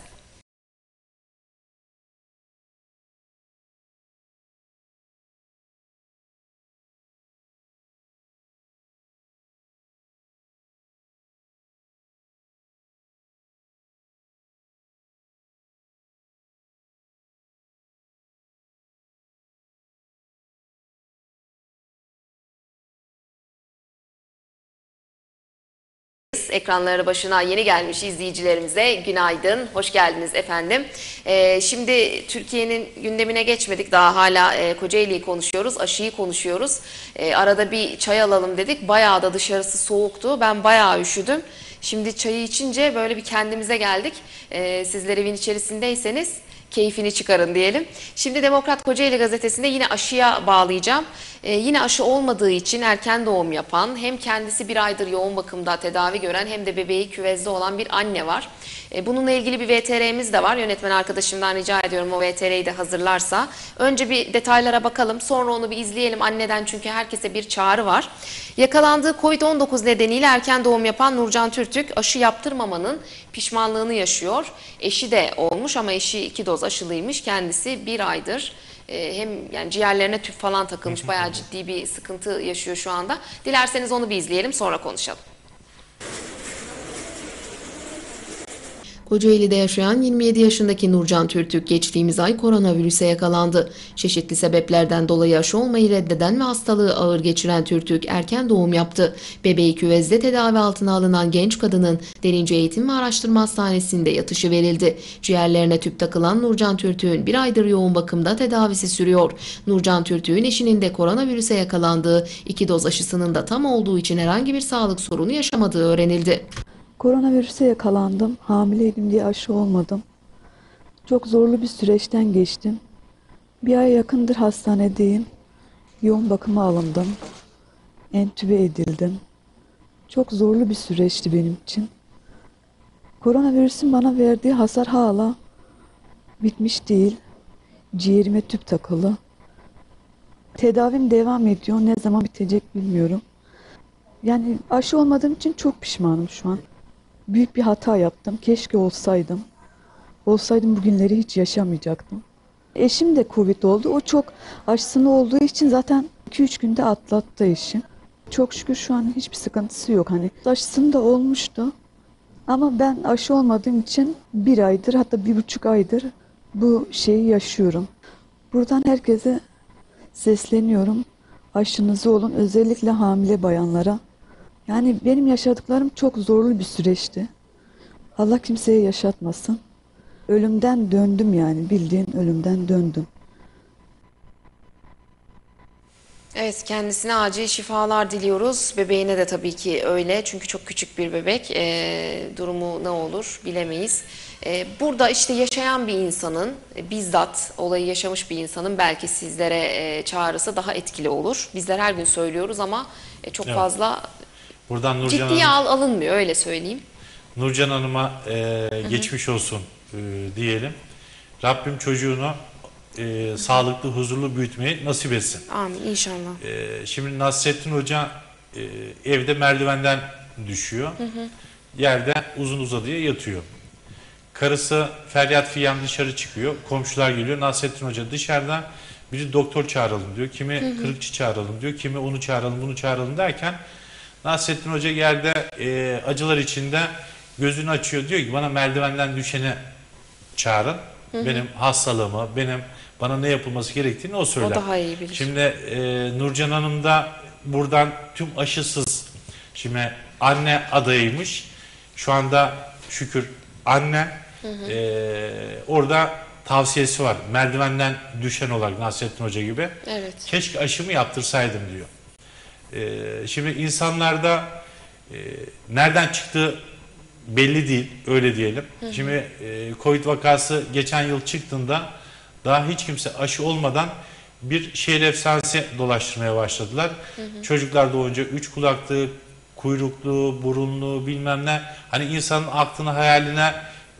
yayındayız. Ekranları başına yeni gelmiş izleyicilerimize günaydın, hoş geldiniz efendim. Şimdi Türkiye'nin gündemine geçmedik, daha hala Kocaeli'yi konuşuyoruz, aşıyı konuşuyoruz. Arada bir çay alalım dedik, bayağı da dışarısı soğuktu, ben bayağı üşüdüm. Şimdi çayı içince böyle bir kendimize geldik. Sizler evin içerisindeyseniz keyfini çıkarın diyelim. Şimdi Demokrat Kocaeli gazetesinde yine aşıya bağlayacağım. Yine aşı olmadığı için erken doğum yapan, hem kendisi bir aydır yoğun bakımda tedavi gören hem de bebeği küvezde olan bir anne var. Bununla ilgili bir VTR'miz de var. Yönetmen arkadaşımdan rica ediyorum o VTR'yi de hazırlarsa. Önce bir detaylara bakalım, sonra onu bir izleyelim anneden, çünkü herkese bir çağrı var. Yakalandığı Covid-19 nedeniyle erken doğum yapan Nurcan Türtük aşı yaptırmamanın pişmanlığını yaşıyor. Eşi de olmuş ama eşi 2 doz aşılıymış. Kendisi bir aydır hem yani ciğerlerine tüp falan takılmış, bayağı ciddi bir sıkıntı yaşıyor şu anda. Dilerseniz onu bir izleyelim, sonra konuşalım. Kocaeli'de yaşayan 27 yaşındaki Nurcan Türtük geçtiğimiz ay koronavirüse yakalandı. Çeşitli sebeplerden dolayı aşı olmayı reddeden ve hastalığı ağır geçiren Türtük erken doğum yaptı. Bebeği küvezde tedavi altına alınan genç kadının Derince Eğitim ve Araştırma Hastanesi'nde yatışı verildi. Ciğerlerine tüp takılan Nurcan Türtük'ün bir aydır yoğun bakımda tedavisi sürüyor. Nurcan Türtük'ün eşinin de koronavirüse yakalandığı, 2 doz aşısının da tam olduğu için herhangi bir sağlık sorunu yaşamadığı öğrenildi. Koronavirüse yakalandım. Hamileydim diye aşı olmadım. Çok zorlu bir süreçten geçtim. Bir ay yakındır hastanedeyim. Yoğun bakıma alındım. Entübe edildim. Çok zorlu bir süreçti benim için. Koronavirüsün bana verdiği hasar hala bitmiş değil. Ciğerime tüp takılı. Tedavim devam ediyor. Ne zaman bitecek bilmiyorum. Yani aşı olmadığım için çok pişmanım şu an. Büyük bir hata yaptım. Keşke olsaydım. Olsaydım bugünleri hiç yaşamayacaktım. Eşim de Covid oldu. O çok aşısını olduğu için zaten 2-3 günde atlattı eşim. Çok şükür şu an hiçbir sıkıntısı yok. Hani aşısını da olmuştu. Ama ben aşı olmadığım için 1 aydır, hatta 1,5 aydır bu şeyi yaşıyorum. Buradan herkese sesleniyorum. Aşınızı olun. Özellikle hamile bayanlara. Yani benim yaşadıklarım çok zorlu bir süreçti. Allah kimseye yaşatmasın. Ölümden döndüm, yani bildiğin ölümden döndüm. Evet, kendisine acil şifalar diliyoruz. Bebeğine de tabii ki öyle. Çünkü çok küçük bir bebek. Durumu ne olur bilemeyiz. Burada işte yaşayan bir insanın, bizzat olayı yaşamış bir insanın belki sizlere çağrısı daha etkili olur. Bizler her gün söylüyoruz ama çok Evet. fazla Buradan Nurcan ciddiye Hanım, alınmıyor, öyle söyleyeyim. Nurcan Hanım'a geçmiş olsun diyelim. Rabbim çocuğunu sağlıklı, huzurlu büyütmeyi nasip etsin. Amin inşallah. Şimdi Nasrettin Hoca evde merdivenden düşüyor. Yerde uzun uzadıya yatıyor. Karısı feryat figan dışarı çıkıyor. Komşular geliyor. Nasrettin Hoca dışarıda, biri doktor çağıralım diyor. Kimi kırıkçı çağıralım diyor. Kimi onu çağıralım, bunu çağıralım derken Nasrettin Hoca yerde acılar içinde gözünü açıyor. Diyor ki bana merdivenden düşeni çağırın. Benim hastalığımı, bana ne yapılması gerektiğini o söyler. O daha iyi bilir. Şimdi Nurcan Hanım da buradan tüm aşısız, şimdi anne adayıymış. Şu anda şükür anne. Orada tavsiyesi var. Merdivenden düşen olarak Nasrettin Hoca gibi. Evet. Keşke aşımı yaptırsaydım diyor. Şimdi insanlarda nereden çıktığı belli değil, öyle diyelim. Şimdi Covid vakası geçen yıl çıktığında daha hiç kimse aşı olmadan bir şehir efsanesi dolaştırmaya başladılar. Çocuklar doğunca 3 kulaklı, kuyruklu, burunlu bilmem ne, hani insanın aklına hayaline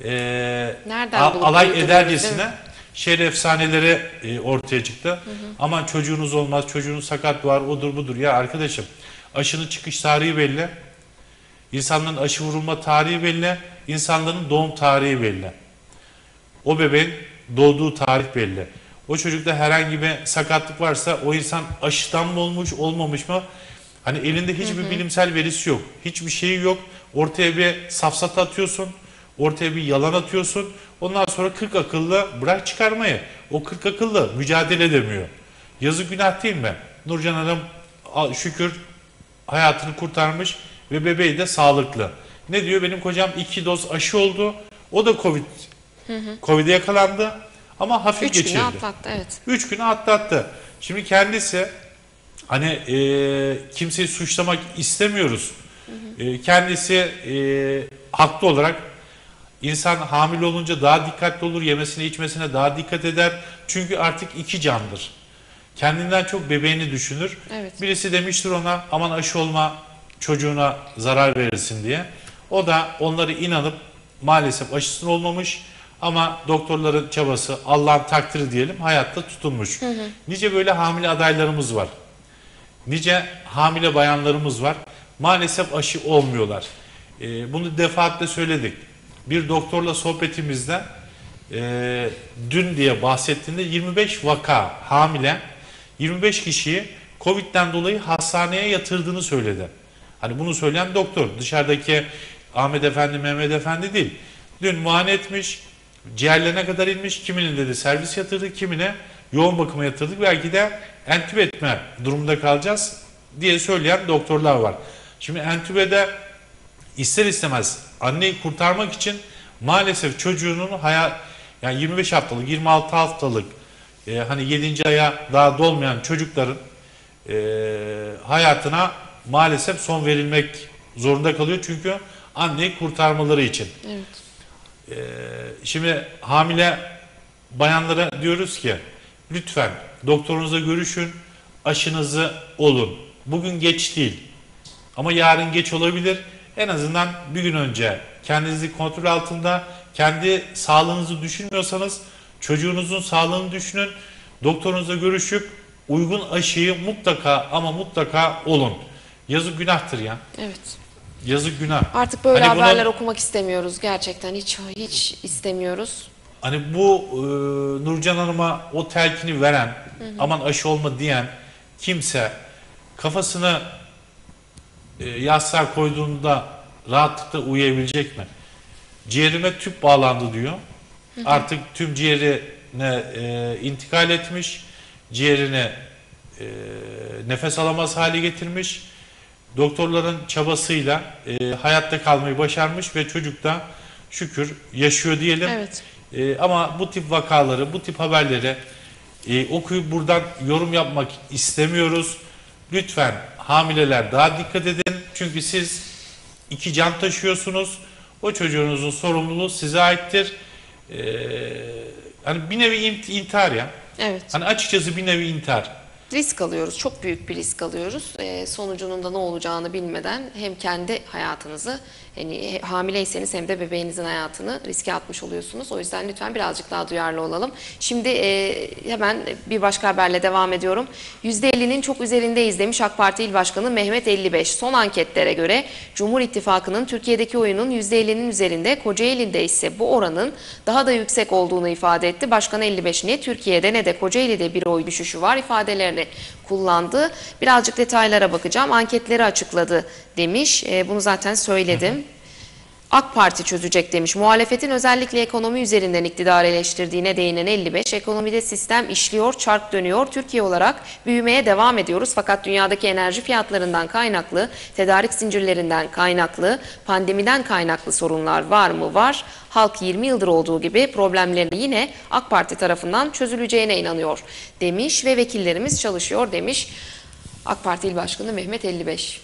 alay uyduruyoruz, edercesine şehir efsaneleri ortaya çıktı. Aman çocuğunuz olmaz, çocuğunuz sakat doğar, odur budur. Ya arkadaşım, aşının çıkış tarihi belli. İnsanların aşı vurulma tarihi belli. İnsanların doğum tarihi belli. O bebeğin doğduğu tarih belli. O çocukta herhangi bir sakatlık varsa o insan aşıdan mı olmuş, olmamış mı? Hani elinde hiçbir bilimsel verisi yok. Hiçbir şeyi yok. Ortaya bir safsata atıyorsun. Ortaya bir yalan atıyorsun. Ondan sonra 40 akıllı bırak çıkarmayı. O 40 akıllı mücadele edemiyor. Yazık, günah değil mi? Nurcan Hanım şükür hayatını kurtarmış ve bebeği de sağlıklı. Ne diyor? Benim kocam 2 doz aşı oldu. O da Covid'e yakalandı ama hafif 3 günü geçirdi. atlattı, evet. 3 günü atlattı. Şimdi kendisi hani kimseyi suçlamak istemiyoruz. Kendisi haklı olarak insan hamile olunca daha dikkatli olur, yemesine içmesine daha dikkat eder. Çünkü artık 2 candır. Kendinden çok bebeğini düşünür. Evet. Birisi demiştir ona aman aşı olma çocuğuna zarar verirsin diye. O da onları inanıp maalesef aşısını olmamış ama doktorların çabası, Allah'ın takdiri diyelim, hayatta tutunmuş. Nice böyle hamile adaylarımız var. Nice hamile bayanlarımız var. Maalesef aşı olmuyorlar. Bunu defaatle söyledik. Bir doktorla sohbetimizde dün diye bahsettiğinde 25 vaka hamile 25 kişiyi Covid'den dolayı hastaneye yatırdığını söyledi. Hani bunu söyleyen doktor, dışarıdaki Ahmet Efendi, Mehmet Efendi değil. Dün muayene etmiş, ciğerlerine kadar inmiş, kiminin dedi servis yatırdık, kimine yoğun bakıma yatırdık, belki de entübe etme durumunda kalacağız diye söyleyen doktorlar var. Şimdi entübede ister istemez anneyi kurtarmak için maalesef çocuğunun yani 25 haftalık, 26 haftalık hani 7. aya daha dolmayan çocukların hayatına maalesef son verilmek zorunda kalıyor. Çünkü anneyi kurtarmaları için. Evet. Şimdi hamile bayanlara diyoruz ki lütfen doktorunuzla görüşün, aşınızı olun. Bugün geç değil ama yarın geç olabilir. En azından bir gün önce kendinizi kontrol altında, kendi sağlığınızı düşünmüyorsanız çocuğunuzun sağlığını düşünün. Doktorunuzla görüşüp uygun aşıyı mutlaka ama mutlaka olun. Yazık günahtır ya. Evet. Yazık günah. Artık böyle Hani haberler okumak istemiyoruz gerçekten. Hiç istemiyoruz. Hani bu Nurcan Hanım'a o telkini veren, aman aşı olma diyen kimse kafasını yastığa koyduğunda rahatlıkla uyuyabilecek mi? Ciğerime tüp bağlandı diyor. Artık tüm ciğerine intikal etmiş. Ciğerini nefes alamaz hale getirmiş. Doktorların çabasıyla hayatta kalmayı başarmış ve çocuk da şükür yaşıyor diyelim. Evet. Ama bu tip vakaları, bu tip haberleri okuyup buradan yorum yapmak istemiyoruz. Lütfen hamileler daha dikkat edin. Çünkü siz 2 can taşıyorsunuz. O çocuğunuzun sorumluluğu size aittir. Hani bir nevi intihar ya. Evet. Hani açıkçası bir nevi intihar. Risk alıyoruz. Çok büyük bir risk alıyoruz. Sonucunun da ne olacağını bilmeden hem kendi hayatınızı, yani hamileyseniz hem de bebeğinizin hayatını riske atmış oluyorsunuz. O yüzden lütfen birazcık daha duyarlı olalım. Şimdi hemen bir başka haberle devam ediyorum. %50'nin çok üzerindeyiz demiş AK Parti İl Başkanı Mehmet 55. Son anketlere göre Cumhur İttifakı'nın Türkiye'deki oyunun %50'nin üzerinde, Kocaeli'nde ise bu oranın daha da yüksek olduğunu ifade etti. Başkan 55 ne Türkiye'de ne de Kocaeli'de bir oy düşüşü var ifadelerini kullandı. Birazcık detaylara bakacağım. Anketleri açıkladı demiş. Bunu zaten söyledim. AK Parti çözecek demiş. Muhalefetin özellikle ekonomi üzerinden iktidarı eleştirdiğine değinen 55, ekonomide sistem işliyor, çark dönüyor. Türkiye olarak büyümeye devam ediyoruz. Fakat dünyadaki enerji fiyatlarından kaynaklı, tedarik zincirlerinden kaynaklı, pandemiden kaynaklı sorunlar var mı? Var. Halk 20 yıldır olduğu gibi problemlerini yine AK Parti tarafından çözüleceğine inanıyor demiş ve vekillerimiz çalışıyor demiş. AK Parti İl Başkanı Mehmet 55.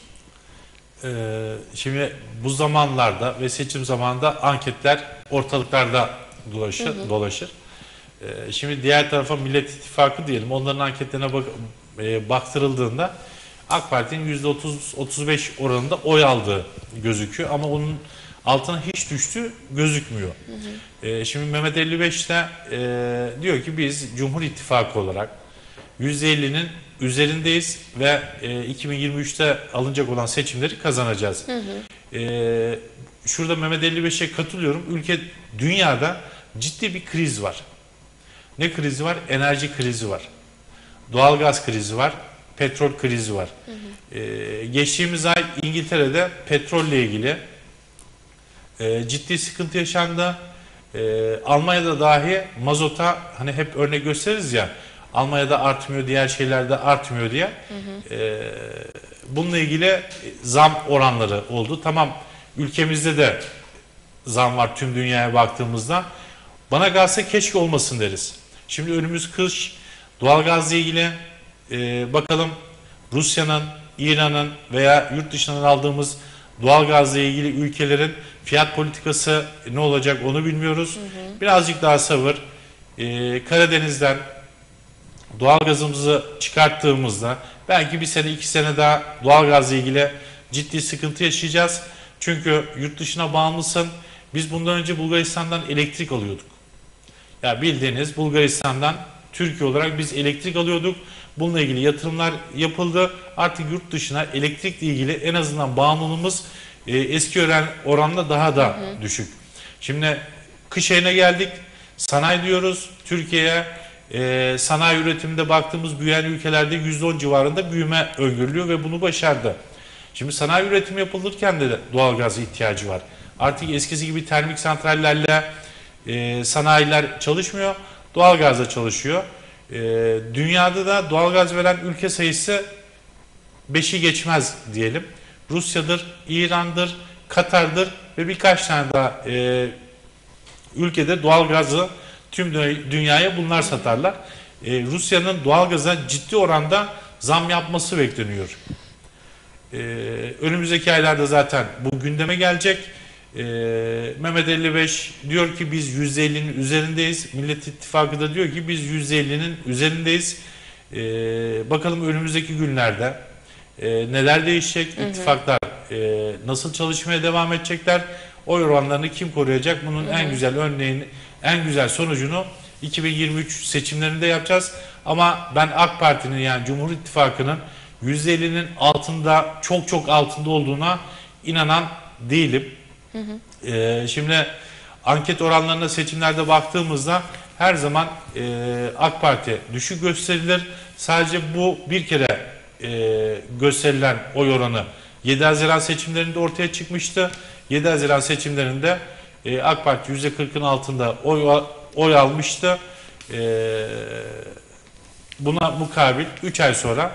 Şimdi bu zamanlarda ve seçim zamanında anketler ortalıklarda dolaşır. Şimdi diğer tarafa Millet İttifakı diyelim. Onların anketlerine baktırıldığında AK Parti'nin %30-35 oranında oy aldığı gözüküyor. Ama onun altına hiç düştüğü gözükmüyor. Şimdi Mehmet 55 de diyor ki biz Cumhur İttifakı olarak %50'nin üzerindeyiz ve 2023'te alınacak olan seçimleri kazanacağız. Şurada Mehmet 55'e katılıyorum. Dünyada ciddi bir kriz var. Ne krizi var? Enerji krizi var. Doğalgaz krizi var. Petrol krizi var. Geçtiğimiz ay İngiltere'de petrolle ilgili ciddi sıkıntı yaşandı. Almanya'da dahi mazota hani hep örnek gösteririz ya, Almanya'da artmıyor, diğer şeylerde artmıyor diye. Bununla ilgili zam oranları oldu. Tamam, Ülkemizde de zam var tüm dünyaya baktığımızda. Bana kalsa keşke olmasın deriz. Şimdi önümüz kış, doğalgazla ilgili bakalım Rusya'nın, İran'ın veya yurt dışından aldığımız doğalgazla ilgili ülkelerin fiyat politikası ne olacak onu bilmiyoruz. Birazcık daha sabır. Karadeniz'den doğalgazımızı çıkarttığımızda belki bir sene 2 sene daha doğalgazla ilgili ciddi sıkıntı yaşayacağız. Çünkü yurt dışına bağımlısın. Biz bundan önce Bulgaristan'dan elektrik alıyorduk. Ya bildiğiniz Bulgaristan'dan Türkiye olarak biz elektrik alıyorduk. Bununla ilgili yatırımlar yapıldı. Artık yurt dışına elektrikle ilgili en azından bağımlılığımız eski oranla daha da düşük. Şimdi kış ayına geldik. Sanayi diyoruz. Türkiye'ye sanayi üretiminde baktığımız büyüyen ülkelerde %10 civarında büyüme öngörülüyor ve bunu başardı. Şimdi sanayi üretimi yapılırken de doğalgaz ihtiyacı var. Artık eskisi gibi termik santrallerle sanayiler çalışmıyor. Doğalgazla çalışıyor. Dünyada da doğalgaz veren ülke sayısı 5'i geçmez diyelim. Rusya'dır, İran'dır, Katar'dır ve birkaç tane daha ülkede doğalgazı tüm dünyaya bunlar satarlar. Rusya'nın doğalgaza ciddi oranda zam yapması bekleniyor. Önümüzdeki aylarda zaten bu gündeme gelecek. Mehmet 55 diyor ki biz %50'nin üzerindeyiz. Millet İttifakı da diyor ki biz %50'nin üzerindeyiz. Bakalım önümüzdeki günlerde neler değişecek? İttifaklar nasıl çalışmaya devam edecekler? Oy oranlarını kim koruyacak? Bunun en güzel örneğini, en güzel sonucunu 2023 seçimlerinde yapacağız. Ama ben AK Parti'nin yani Cumhur İttifakı'nın %50'nin altında, çok çok altında olduğuna inanan değilim. Şimdi anket oranlarına seçimlerde baktığımızda her zaman AK Parti düşük gösterilir. Sadece bu bir kere gösterilen oy oranı 7 Haziran seçimlerinde ortaya çıkmıştı. 7 Haziran seçimlerinde AK Parti %40'ın altında oy almıştı. Buna mukabil 3 ay sonra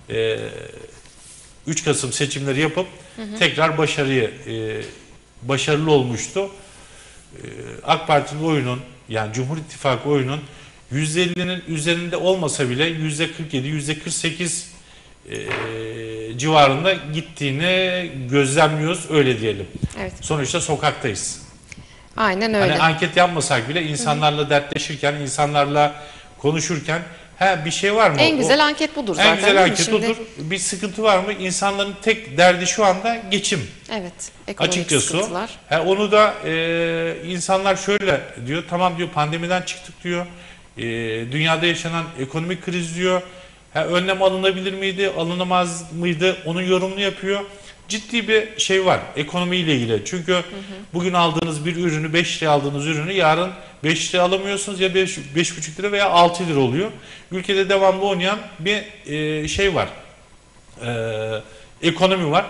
3 Kasım seçimleri yapıp tekrar başarılı olmuştu. AK Parti'nin oyunun yani Cumhur İttifakı oyunun %50'nin üzerinde olmasa bile %47, %48 civarında gittiğini gözlemliyoruz öyle diyelim. Evet. Sonuçta sokaktayız. Aynen öyle. Hani anket yapmasak bile insanlarla dertleşirken, insanlarla konuşurken bir şey var mı? En güzel anket budur zaten. En güzel değil mi? anket Şimdi, budur. Bir sıkıntı var mı? İnsanların tek derdi şu anda geçim. evet. Ekonomik Açıkçası sıkıntılar. onu da insanlar şöyle diyor, tamam diyor pandemiden çıktık diyor, dünyada yaşanan ekonomik kriz diyor, önlem alınabilir miydi, alınamaz mıydı onun yorumunu yapıyor. Ciddi bir şey var ekonomiyle ilgili. Çünkü bugün aldığınız bir ürünü 5 liraya aldığınız ürünü yarın 5 liraya alamıyorsunuz ya 5,5 lira veya 6 lira oluyor. Ülkede devamlı oynayan bir şey var. Ekonomi var.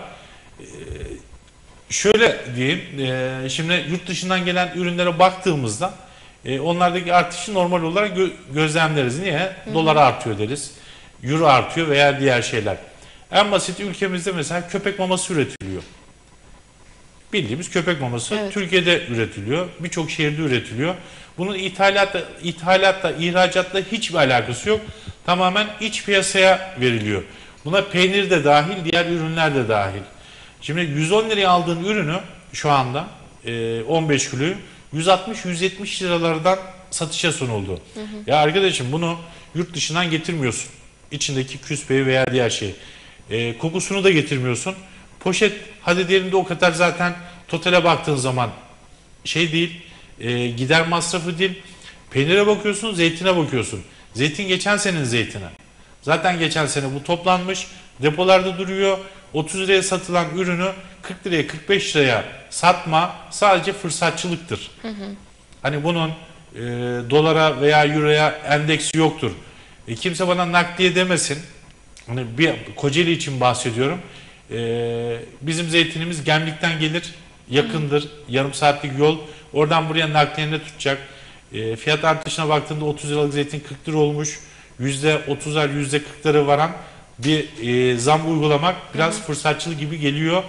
Şöyle diyeyim, şimdi yurt dışından gelen ürünlere baktığımızda onlardaki artışı normal olarak gözlemleriz. Niye? Dolar artıyor deriz, euro artıyor veya diğer şeyler. En basit ülkemizde mesela köpek maması üretiliyor. Bildiğimiz köpek maması Türkiye'de üretiliyor, birçok şehirde üretiliyor. Bunun ithalatla, ihracatla hiçbir alakası yok. Tamamen iç piyasaya veriliyor. Buna peynir de dahil, diğer ürünler de dahil. Şimdi 110 liraya aldığın ürünü şu anda 15 kiloyu 160-170 liralardan satışa sunuldu. Ya arkadaşım bunu yurt dışından getirmiyorsun. İçindeki küspeyi veya diğer şeyi. Kokusunu da getirmiyorsun. Poşet hadi diyelim de o kadar zaten totale baktığın zaman şey değil, gider masrafı değil. Peynire bakıyorsun, zeytine bakıyorsun. Zeytin geçen senenin zeytini. Zaten geçen sene bu toplanmış, depolarda duruyor. 30 liraya satılan ürünü 40 liraya, 45 liraya satma sadece fırsatçılıktır. Hani bunun dolara veya euroya endeksi yoktur. Kimse bana nakliye demesin. Hani bir Kocaeli için bahsediyorum. Bizim zeytinimiz Gemlik'ten gelir, yakındır, yarım saatlik yol. Oradan buraya nakliyeinde tutacak. Fiyat artışına baktığında 30 liralık zeytin 40 lira olmuş. %30'lar %40'ları varan bir zam uygulamak biraz fırsatçılık gibi geliyor.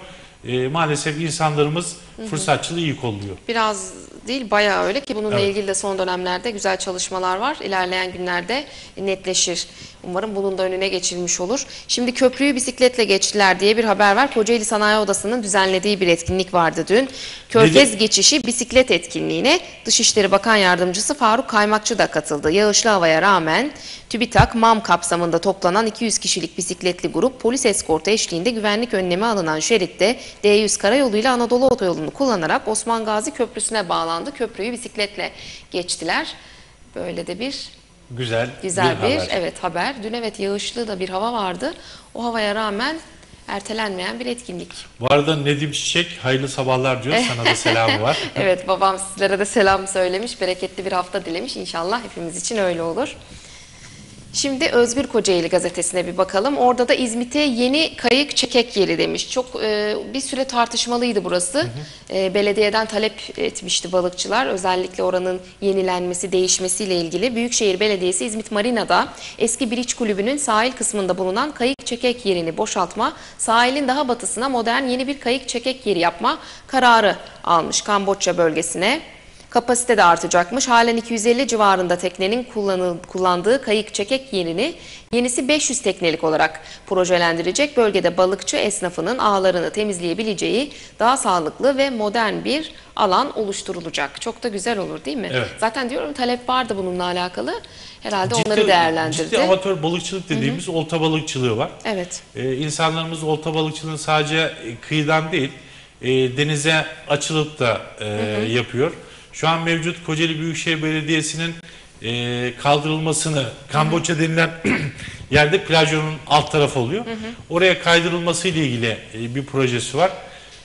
maalesef insanlarımız fırsatçılığı iyi kolluyor. Biraz değil, bayağı öyle ki bununla Evet. ilgili de son dönemlerde güzel çalışmalar var. İlerleyen günlerde netleşir. Umarım bunun da önüne geçilmiş olur. Şimdi köprüyü bisikletle geçtiler diye bir haber var. Kocaeli Sanayi Odası'nın düzenlediği bir etkinlik vardı dün. Körfez geçişi bisiklet etkinliğine Dışişleri Bakan Yardımcısı Faruk Kaymakçı da katıldı. Yağışlı havaya rağmen TÜBİTAK MAM kapsamında toplanan 200 kişilik bisikletli grup polis eskortu eşliğinde güvenlik önlemi alınan şeritte D100 karayoluyla Anadolu Otoyolu'nu kullanarak Osman Gazi Köprüsü'ne bağlandı. Köprüyü bisikletle geçtiler. Böyle de bir Güzel güzel bir haber. evet haber. Dün evet yağışlı da bir hava vardı. O havaya rağmen ertelenmeyen bir etkinlik. Bu arada Nedim Çiçek hayırlı sabahlar diyor. Sana da selamı var. Evet, babam sizlere de selam söylemiş. Bereketli bir hafta dilemiş. İnşallah hepimiz için öyle olur. Şimdi Özgür Kocaeli gazetesine bir bakalım. Orada da İzmit'e yeni kayık çekek yeri demiş. Çok bir süre tartışmalıydı burası. Belediyeden talep etmişti balıkçılar. Özellikle oranın yenilenmesi, değişmesiyle ilgili. Büyükşehir Belediyesi İzmit Marina'da eski bir iç kulübünün sahil kısmında bulunan kayık çekek yerini boşaltma, sahilin daha batısına modern yeni bir kayık çekek yeri yapma kararı almış Kamboçya bölgesine. Kapasite de artacakmış. Halen 250 civarında teknenin kullandığı kayık çekek yerini yenisi 500 teknelik olarak projelendirecek. Bölgede balıkçı esnafının ağlarını temizleyebileceği daha sağlıklı ve modern bir alan oluşturulacak. Çok da güzel olur değil mi? Evet. Zaten diyorum talep vardı bununla alakalı. Herhalde Ciddi- onları değerlendirdi. Ciddi amatör balıkçılık dediğimiz olta balıkçılığı var. Evet. İnsanlarımız olta balıkçılığını sadece kıyıdan değil, denize açılıp da yapıyor. Şu an mevcut Kocaeli Büyükşehir Belediyesi'nin kaldırılmasını, Kamboçya denilen yerde plajonun alt tarafı oluyor. Oraya kaydırılması ile ilgili bir projesi var.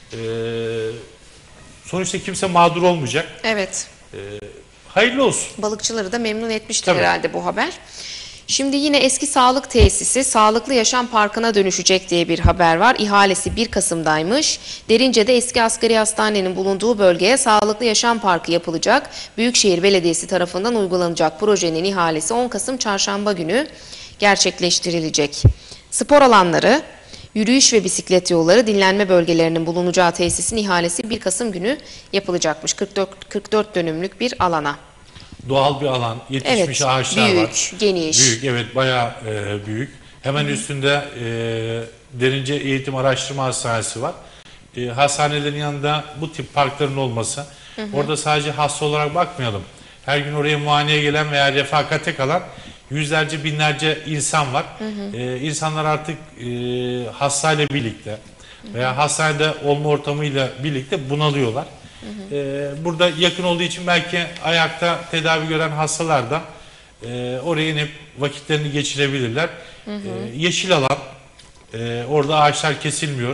Sonuçta kimse mağdur olmayacak. Evet. Hayırlı olsun. Balıkçıları da memnun etmiştir Tabii. herhalde bu haber. Şimdi yine eski sağlık tesisi Sağlıklı Yaşam Parkı'na dönüşecek diye bir haber var. İhalesi 1 Kasım'daymış. Derince'de eski askeri hastanenin bulunduğu bölgeye Sağlıklı Yaşam Parkı yapılacak. Büyükşehir Belediyesi tarafından uygulanacak projenin ihalesi 10 Kasım Çarşamba günü gerçekleştirilecek. Spor alanları, yürüyüş ve bisiklet yolları, dinlenme bölgelerinin bulunacağı tesisin ihalesi 1 Kasım günü yapılacakmış. 44 dönümlük bir alana. Doğal bir alan, yetişmiş Evet, ağaçlar var. büyük, geniş. Büyük, evet, bayağı büyük. Hemen üstünde Derince Eğitim Araştırma Hastanesi var. Hastanelerin yanında bu tip parkların olması. Orada sadece hasta olarak bakmayalım. Her gün oraya muayeneye gelen veya refakate kalan yüzlerce, binlerce insan var. İnsanlar artık hastayla birlikte veya hastanede olma ortamıyla birlikte bunalıyorlar. Burada yakın olduğu için belki ayakta tedavi gören hastalar da oraya inip vakitlerini geçirebilirler. Yeşil alan, orada ağaçlar kesilmiyor.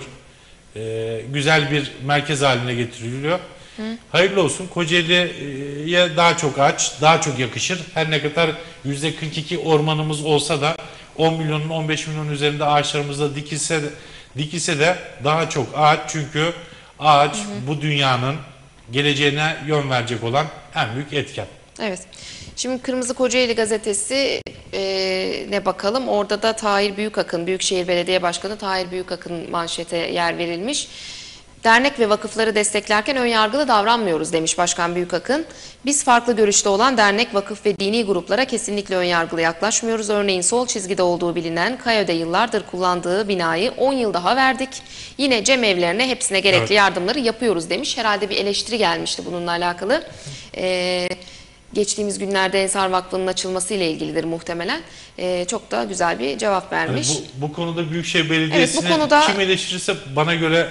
Güzel bir merkez haline getiriliyor. Hayırlı olsun. Kocaeli'ye daha çok ağaç, daha çok yakışır. Her ne kadar %42 ormanımız olsa da 10 milyonun 15 milyon üzerinde ağaçlarımızda dikilse de daha çok ağaç, çünkü ağaç bu dünyanın geleceğine yön verecek olan en büyük etken. Evet. Şimdi Kırmızı Kocaeli gazetesi ne bakalım. Orada da Tahir Büyükakın, Büyükşehir Belediye Başkanı Tahir Büyükakın manşete yer verilmiş. Dernek ve vakıfları desteklerken önyargılı davranmıyoruz demiş Başkan Büyükakın. Biz farklı görüşte olan dernek, vakıf ve dini gruplara kesinlikle önyargılı yaklaşmıyoruz. Örneğin sol çizgide olduğu bilinen KAYÖ'de yıllardır kullandığı binayı 10 yıl daha verdik. Yine cemevlerine hepsine gerekli Evet. yardımları yapıyoruz demiş. Herhalde bir eleştiri gelmişti bununla alakalı. Geçtiğimiz günlerde Ensar Vakfı'nın açılması ile ilgilidir muhtemelen. Çok da güzel bir cevap Yani vermiş. bu konuda Büyükşehir Belediyesi'ni Evet, bu konuda- kim eleştirirse bana göre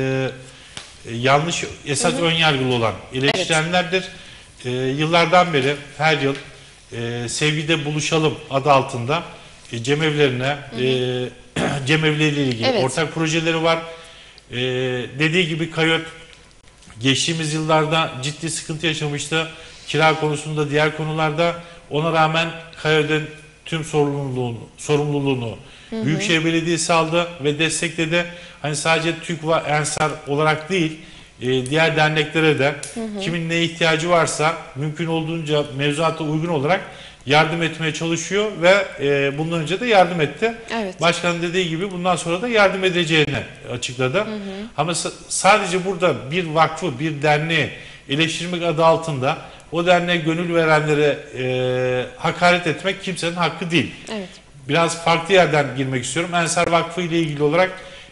yanlış, esas önyargılı olan eleştirenlerdir. Yıllardan beri her yıl Sevgide Buluşalım adı altında cemevlerine, cemevleriyle ilgili Evet. ortak projeleri var. Dediği gibi KAYÖT geçtiğimiz yıllarda ciddi sıkıntı yaşamıştı. Kira konusunda, diğer konularda. Ona rağmen KAYÖ'den tüm sorumluluğunu Büyükşehir Belediyesi aldı ve destekledi. Hani sadece TÜGVA, Ensar olarak değil, diğer derneklere de kimin neye ihtiyacı varsa mümkün olduğunca mevzuata uygun olarak yardım etmeye çalışıyor ve bundan önce de yardım etti. Evet. Başkanın dediği gibi bundan sonra da yardım edeceğini açıkladı. Ama sadece burada bir vakfı, bir derneği eleştirmek adı altında o derneğe gönül verenlere hakaret etmek kimsenin hakkı değil. Evet. Biraz farklı yerden girmek istiyorum. Ensar Vakfı ile ilgili olarak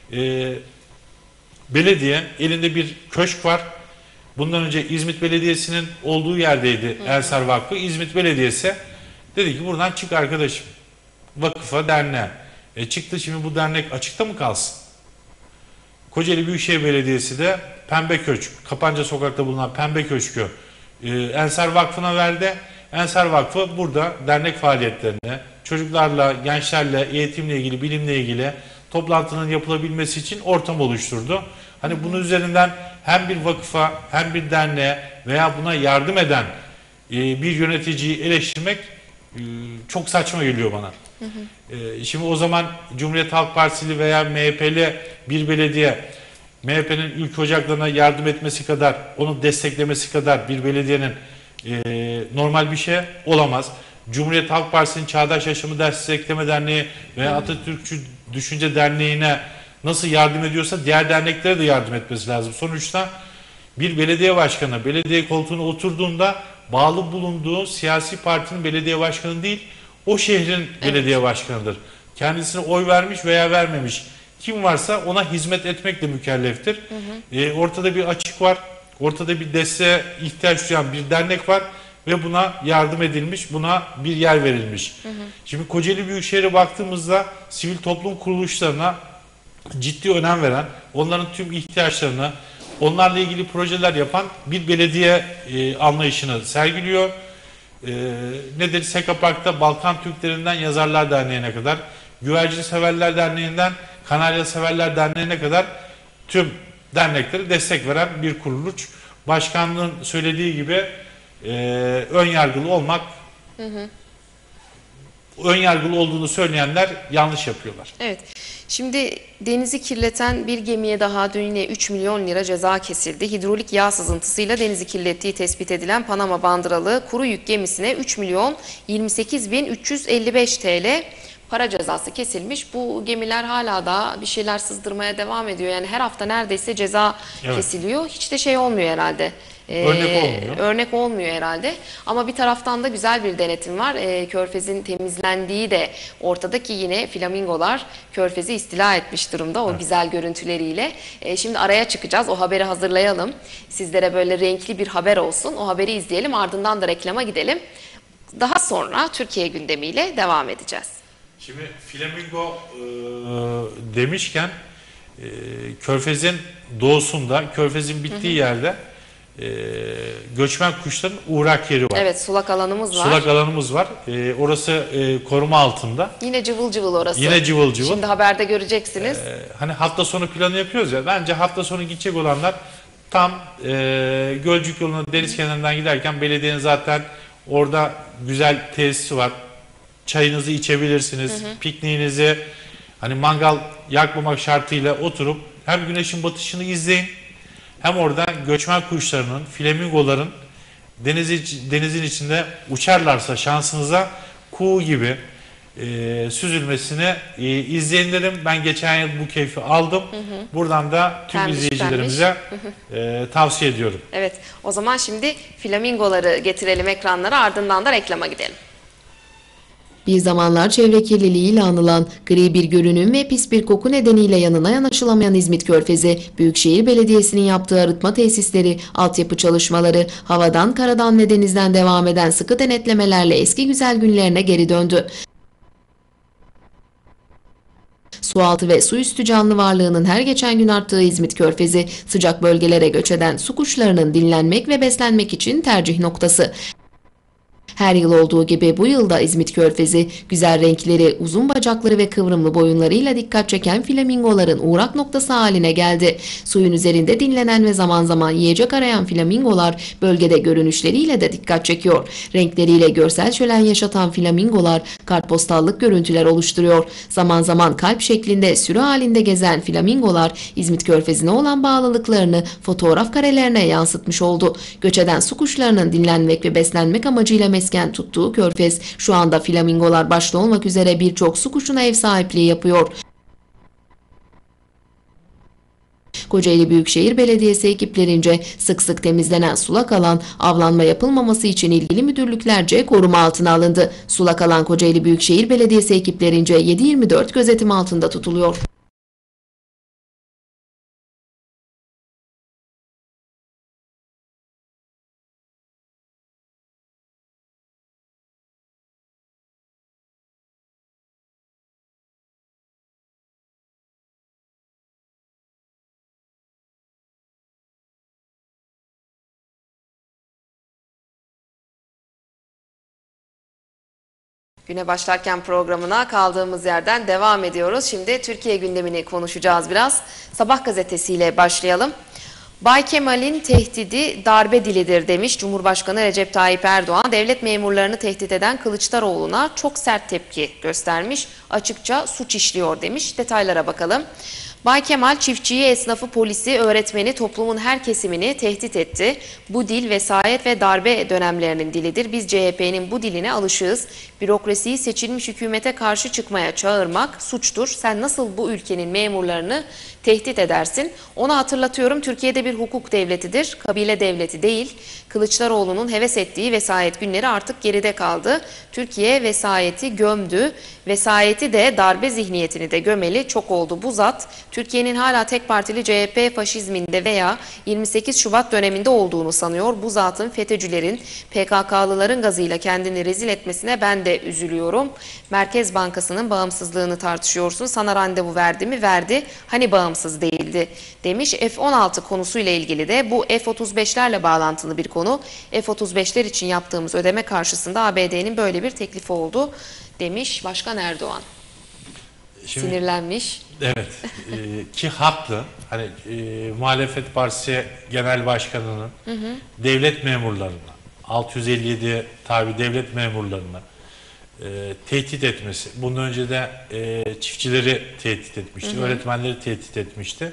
belediye elinde bir köşk var. Bundan önce İzmit Belediyesi'nin olduğu yerdeydi Ensar Vakfı. İzmit Belediyesi dedi ki buradan çık arkadaşım. Vakıfa, derneğe. Çıktı, şimdi bu dernek açıkta mı kalsın? Kocaeli Büyükşehir Belediyesi de Pembe Köşk, Kapanca Sokak'ta bulunan Pembe Köşk'ü Ensar Vakfı'na verdi. Ensar Vakfı burada dernek faaliyetlerini, çocuklarla, gençlerle, eğitimle ilgili, bilimle ilgili toplantının yapılabilmesi için ortam oluşturdu. Hani bunun üzerinden hem bir vakıfa hem bir derneğe veya buna yardım eden bir yöneticiyi eleştirmek çok saçma geliyor bana. Şimdi o zaman Cumhuriyet Halk Partili veya MHP'li bir belediye MHP'nin ülke ocaklarına yardım etmesi kadar, onu desteklemesi kadar bir belediyenin normal bir şey olamaz. Cumhuriyet Halk Partisi'nin Çağdaş Yaşamı Destekleme Derneği veya Atatürkçü Düşünce Derneği'ne nasıl yardım ediyorsa diğer derneklere de yardım etmesi lazım. Sonuçta bir belediye başkanı belediye koltuğuna oturduğunda bağlı bulunduğu siyasi partinin belediye başkanı değil, o şehrin belediye başkanıdır. Kendisine oy vermiş veya vermemiş kim varsa ona hizmet etmekle mükelleftir. Ortada bir açık var, ortada bir desteğe ihtiyaç duyan bir dernek var ve buna yardım edilmiş, buna bir yer verilmiş. Şimdi Kocaeli Büyükşehir'e baktığımızda sivil toplum kuruluşlarına ciddi önem veren, onların tüm ihtiyaçlarını, onlarla ilgili projeler yapan bir belediye anlayışını sergiliyor. Nedir? Seka Park'ta Balkan Türklerinden Yazarlar Derneği'ne kadar, Güvercin Severler Derneği'nden Kanarya Severler Derneği'ne kadar tüm derneklere destek veren bir kuruluş. Başkanlığın söylediği gibi ön yargılı olmak, ön yargılı olduğunu söyleyenler yanlış yapıyorlar. Evet. Şimdi denizi kirleten bir gemiye daha dün yine 3 milyon lira ceza kesildi. Hidrolik yağ sızıntısıyla denizi kirlettiği tespit edilen Panama bandıralı kuru yük gemisine 3 milyon 28 bin 355 TL para cezası kesilmiş. Bu gemiler hala da bir şeyler sızdırmaya devam ediyor. Yani her hafta neredeyse ceza kesiliyor. Hiç de şey olmuyor herhalde. Örnek olmuyor. Örnek olmuyor herhalde. Ama bir taraftan da güzel bir denetim var. Körfez'in temizlendiği de ortadaki yine flamingolar Körfez'i istila etmiş durumda o güzel görüntüleriyle. Şimdi araya çıkacağız. O haberi hazırlayalım. Sizlere böyle renkli bir haber olsun. O haberi izleyelim. Ardından da reklama gidelim. Daha sonra Türkiye gündemiyle devam edeceğiz. Şimdi flamingo demişken Körfez'in doğusunda, Körfez'in bittiği yerde göçmen kuşların uğrak yeri var. Evet, sulak alanımız var. Sulak alanımız var. Orası koruma altında. Yine cıvıl cıvıl orası. Yine cıvıl cıvıl. Şimdi haberde göreceksiniz. Hani hafta sonu planı yapıyoruz ya. Bence hafta sonu gidecek olanlar tam Gölcük yoluna deniz kenarından giderken belediyenin zaten orada güzel tesisi var. Çayınızı içebilirsiniz. Pikniğinizi hani mangal yakmamak şartıyla oturup hem güneşin batışını izleyin. Hem orada göçmen kuşlarının, flamingoların denizin içinde uçarlarsa şansınıza kuğu gibi süzülmesini izleyin derim. Ben geçen yıl bu keyfi aldım. Buradan da tüm Pembiş, izleyicilerimize tavsiye ediyorum. Evet, o zaman şimdi flamingoları getirelim ekranlara, ardından da reklama gidelim. Bir zamanlar çevre kirliliğiyle anılan, gri bir görünüm ve pis bir koku nedeniyle yanına yanaşılamayan İzmit Körfezi, Büyükşehir Belediyesi'nin yaptığı arıtma tesisleri, altyapı çalışmaları, havadan, karadan ve denizden devam eden sıkı denetlemelerle eski güzel günlerine geri döndü. Sualtı ve su üstü canlı varlığının her geçen gün arttığı İzmit Körfezi, sıcak bölgelere göç eden su kuşlarının dinlenmek ve beslenmek için tercih noktası. Her yıl olduğu gibi bu yılda İzmit Körfezi, güzel renkleri, uzun bacakları ve kıvrımlı boyunlarıyla dikkat çeken flamingoların uğrak noktası haline geldi. Suyun üzerinde dinlenen ve zaman zaman yiyecek arayan flamingolar bölgede görünüşleriyle de dikkat çekiyor. Renkleriyle görsel şölen yaşatan flamingolar kartpostallık görüntüler oluşturuyor. Zaman zaman kalp şeklinde sürü halinde gezen flamingolar İzmit Körfezi'ne olan bağlılıklarını fotoğraf karelerine yansıtmış oldu. Göç eden su kuşlarının dinlenmek ve beslenmek amacıyla mesken tuttuğu Körfez, şu anda flamingolar başta olmak üzere birçok su kuşuna ev sahipliği yapıyor. Kocaeli Büyükşehir Belediyesi ekiplerince sık sık temizlenen sulak alan avlanma yapılmaması için ilgili müdürlüklerce koruma altına alındı. Sulak alan Kocaeli Büyükşehir Belediyesi ekiplerince 7/24 gözetim altında tutuluyor. Güne başlarken programına kaldığımız yerden devam ediyoruz. Şimdi Türkiye gündemini konuşacağız biraz. Sabah gazetesiyle başlayalım. Bay Kemal'in tehdidi darbe dilidir demiş Cumhurbaşkanı Recep Tayyip Erdoğan. Devlet memurlarını tehdit eden Kılıçdaroğlu'na çok sert tepki göstermiş. Açıkça suç işliyor demiş. Detaylara bakalım. Bay Kemal çiftçiyi, esnafı, polisi, öğretmeni, toplumun her kesimini tehdit etti. Bu dil vesayet ve darbe dönemlerinin dilidir. Biz CHP'nin bu diline alışığız. Bürokrasiyi seçilmiş hükümete karşı çıkmaya çağırmak suçtur. Sen nasıl bu ülkenin memurlarını tehdit edersin? Ona hatırlatıyorum, Türkiye'de bir hukuk devletidir, kabile devleti değil. Kılıçdaroğlu'nun heves ettiği vesayet günleri artık geride kaldı. Türkiye vesayeti gömdü. Vesayeti de darbe zihniyetini de gömeli çok oldu bu zat. Türkiye'nin hala tek partili CHP faşizminde veya 28 Şubat döneminde olduğunu sanıyor. Bu zatın FETÖ'cülerin, PKK'lıların gazıyla kendini rezil etmesine ben de üzülüyorum. Merkez Bankası'nın bağımsızlığını tartışıyorsun. Sana randevu verdi mi? Verdi. Hani bağımsız değildi demiş. F-16 konusuyla ilgili de bu F-35'lerle bağlantılı bir konu. F-35'ler için yaptığımız ödeme karşısında ABD'nin böyle bir teklifi oldu demiş Başkan Erdoğan. Şimdi, sinirlenmiş. Evet ki haklı. Hani muhalefet partisi genel başkanının devlet memurlarına 657 tabi devlet memurlarına tehdit etmesi. Bundan önce de çiftçileri tehdit etmişti, öğretmenleri tehdit etmişti.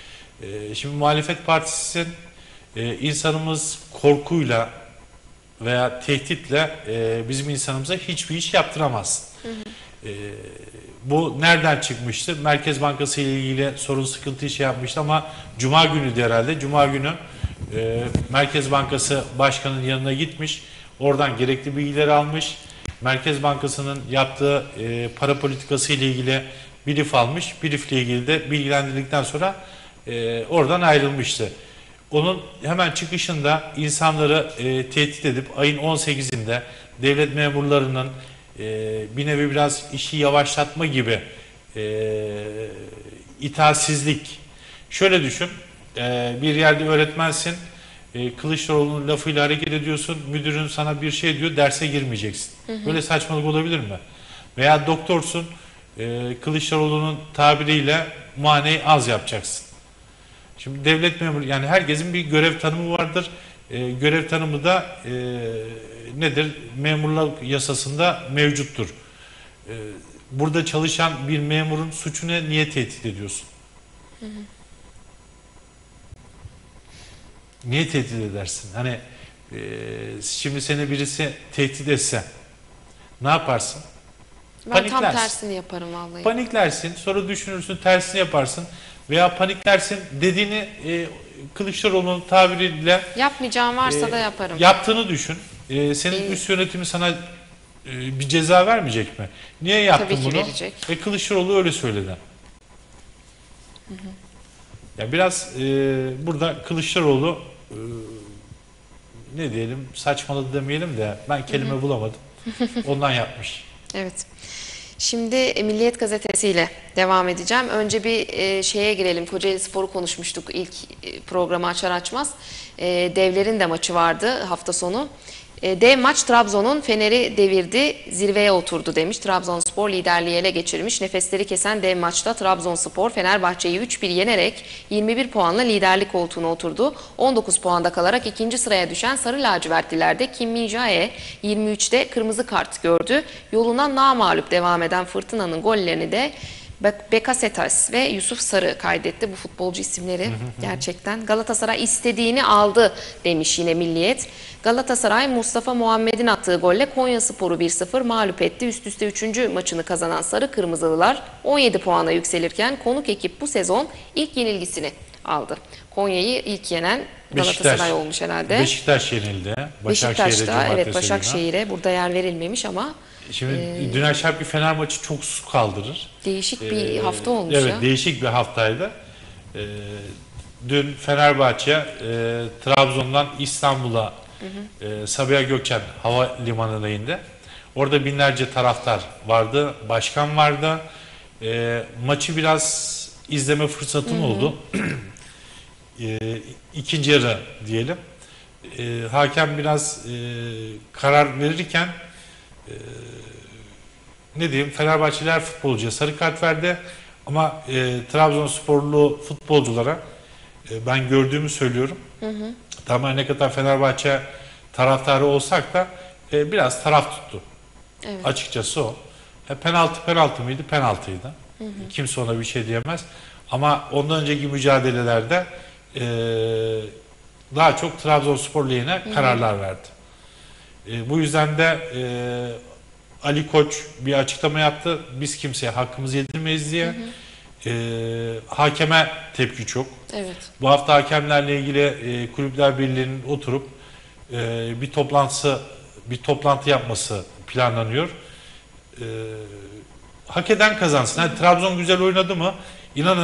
Şimdi muhalefet partisinin insanımız korkuyla veya tehditle bizim insanımıza hiçbir iş yaptıramaz. Bu nereden çıkmıştı? Merkez Bankası ile ilgili sorun sıkıntı şey yapmıştı ama Cuma günü de herhalde. Cuma günü Merkez Bankası Başkanı'nın yanına gitmiş. Oradan gerekli bilgileri almış. Merkez Bankası'nın yaptığı para politikası ile ilgili brief almış. Brief ile ilgili de bilgilendirdikten sonra oradan ayrılmıştı. Onun hemen çıkışında insanları tehdit edip ayın 18'inde devlet memurlarının bir nevi biraz işi yavaşlatma gibi itaatsizlik. Şöyle düşün, bir yerde öğretmensin, Kılıçdaroğlu'nun lafıyla hareket ediyorsun, müdürün sana bir şey diyor, derse girmeyeceksin. Böyle saçmalık olabilir mi? Veya doktorsun, Kılıçdaroğlu'nun tabiriyle muayeneyi az yapacaksın. Şimdi devlet memuru, yani herkesin bir görev tanımı vardır. Görev tanımı da nedir? Memurluk yasasında mevcuttur. Burada çalışan bir memurun suçunu niye tehdit ediyorsun? Niye tehdit edersin? Hani şimdi seni birisi tehdit etse ne yaparsın? Ben Paniklersin. tam tersini yaparım vallahi. Paniklersin, sonra düşünürsün, tersini yaparsın veya paniklersin dediğini Kılıçdaroğlu'nun tabiriyle Yapmayacağım varsa da yaparım. yaptığını düşün. Senin üst yönetimi sana bir ceza vermeyecek mi? Niye yaptın Tabii ki bunu? verecek. Ve Kılıçdaroğlu öyle söyledi. Ya biraz burada Kılıçdaroğlu ne diyelim, saçmaladı demeyelim de ben kelime bulamadım. Ondan yapmış. Evet. Şimdi Milliyet Gazetesi'yle devam edeceğim. Önce bir şeye girelim. Kocaeli Spor'u konuşmuştuk ilk programı açar açmaz. Devlerin de maçı vardı hafta sonu. Dev maç Trabzon'un Fener'i devirdi, zirveye oturdu demiş. Trabzonspor liderliği ele geçirmiş. Nefesleri kesen dev maçta Trabzonspor Fenerbahçe'yi 3-1 yenerek 21 puanla liderlik koltuğuna oturdu. 19 puanda kalarak ikinci sıraya düşen Sarı Lacivertliler de Kim Min-jae 23'te kırmızı kart gördü. Yoluna namağlup devam eden Fırtına'nın gollerini de Bekasetas ve Yusuf Sarı kaydetti bu futbolcu isimleri gerçekten. Galatasaray istediğini aldı demiş yine Milliyet. Galatasaray Mustafa Muhammed'in attığı golle Konyaspor'u 1-0 mağlup etti. Üst üste 3. maçını kazanan Sarı Kırmızılılar 17 puana yükselirken konuk ekip bu sezon ilk yenilgisini aldı. Konya'yı ilk yenen Galatasaray olmuş herhalde. Beşiktaş yenildi. Beşiktaş'ta evet, Başakşehir'e burada yer verilmemiş ama şimdi dün akşam bir Fener maçı çok su kaldırır. değişik bir hafta olmuş evet, ya. değişik bir haftaydı. Dün Fenerbahçe Trabzon'dan İstanbul'a Sabiha Gökçen Havalimanı'na indi. Orada binlerce taraftar vardı, başkan vardı. Maçı biraz izleme fırsatım oldu. İkinci yarı diyelim. Hakem biraz karar verirken ne diyeyim, Fenerbahçeliler futbolcuya sarı kart verdi ama Trabzonsporlu futbolculara ben gördüğümü söylüyorum. Tamamen ne kadar Fenerbahçe taraftarı olsak da biraz taraf tuttu. Evet. Açıkçası o. Penaltı mıydı? Penaltıydı. Kimse ona bir şey diyemez. Ama ondan önceki mücadelelerde daha çok Trabzonspor lehine kararlar verdi. Bu yüzden de Ali Koç bir açıklama yaptı. Biz kimseye hakkımızı yedirmeyiz diye. Hakeme tepki çok. Evet. Bu hafta hakemlerle ilgili Kulüpler Birliği'nin oturup bir toplantı yapması planlanıyor. Hak eden kazansın. Yani Trabzon güzel oynadı mı? İnanın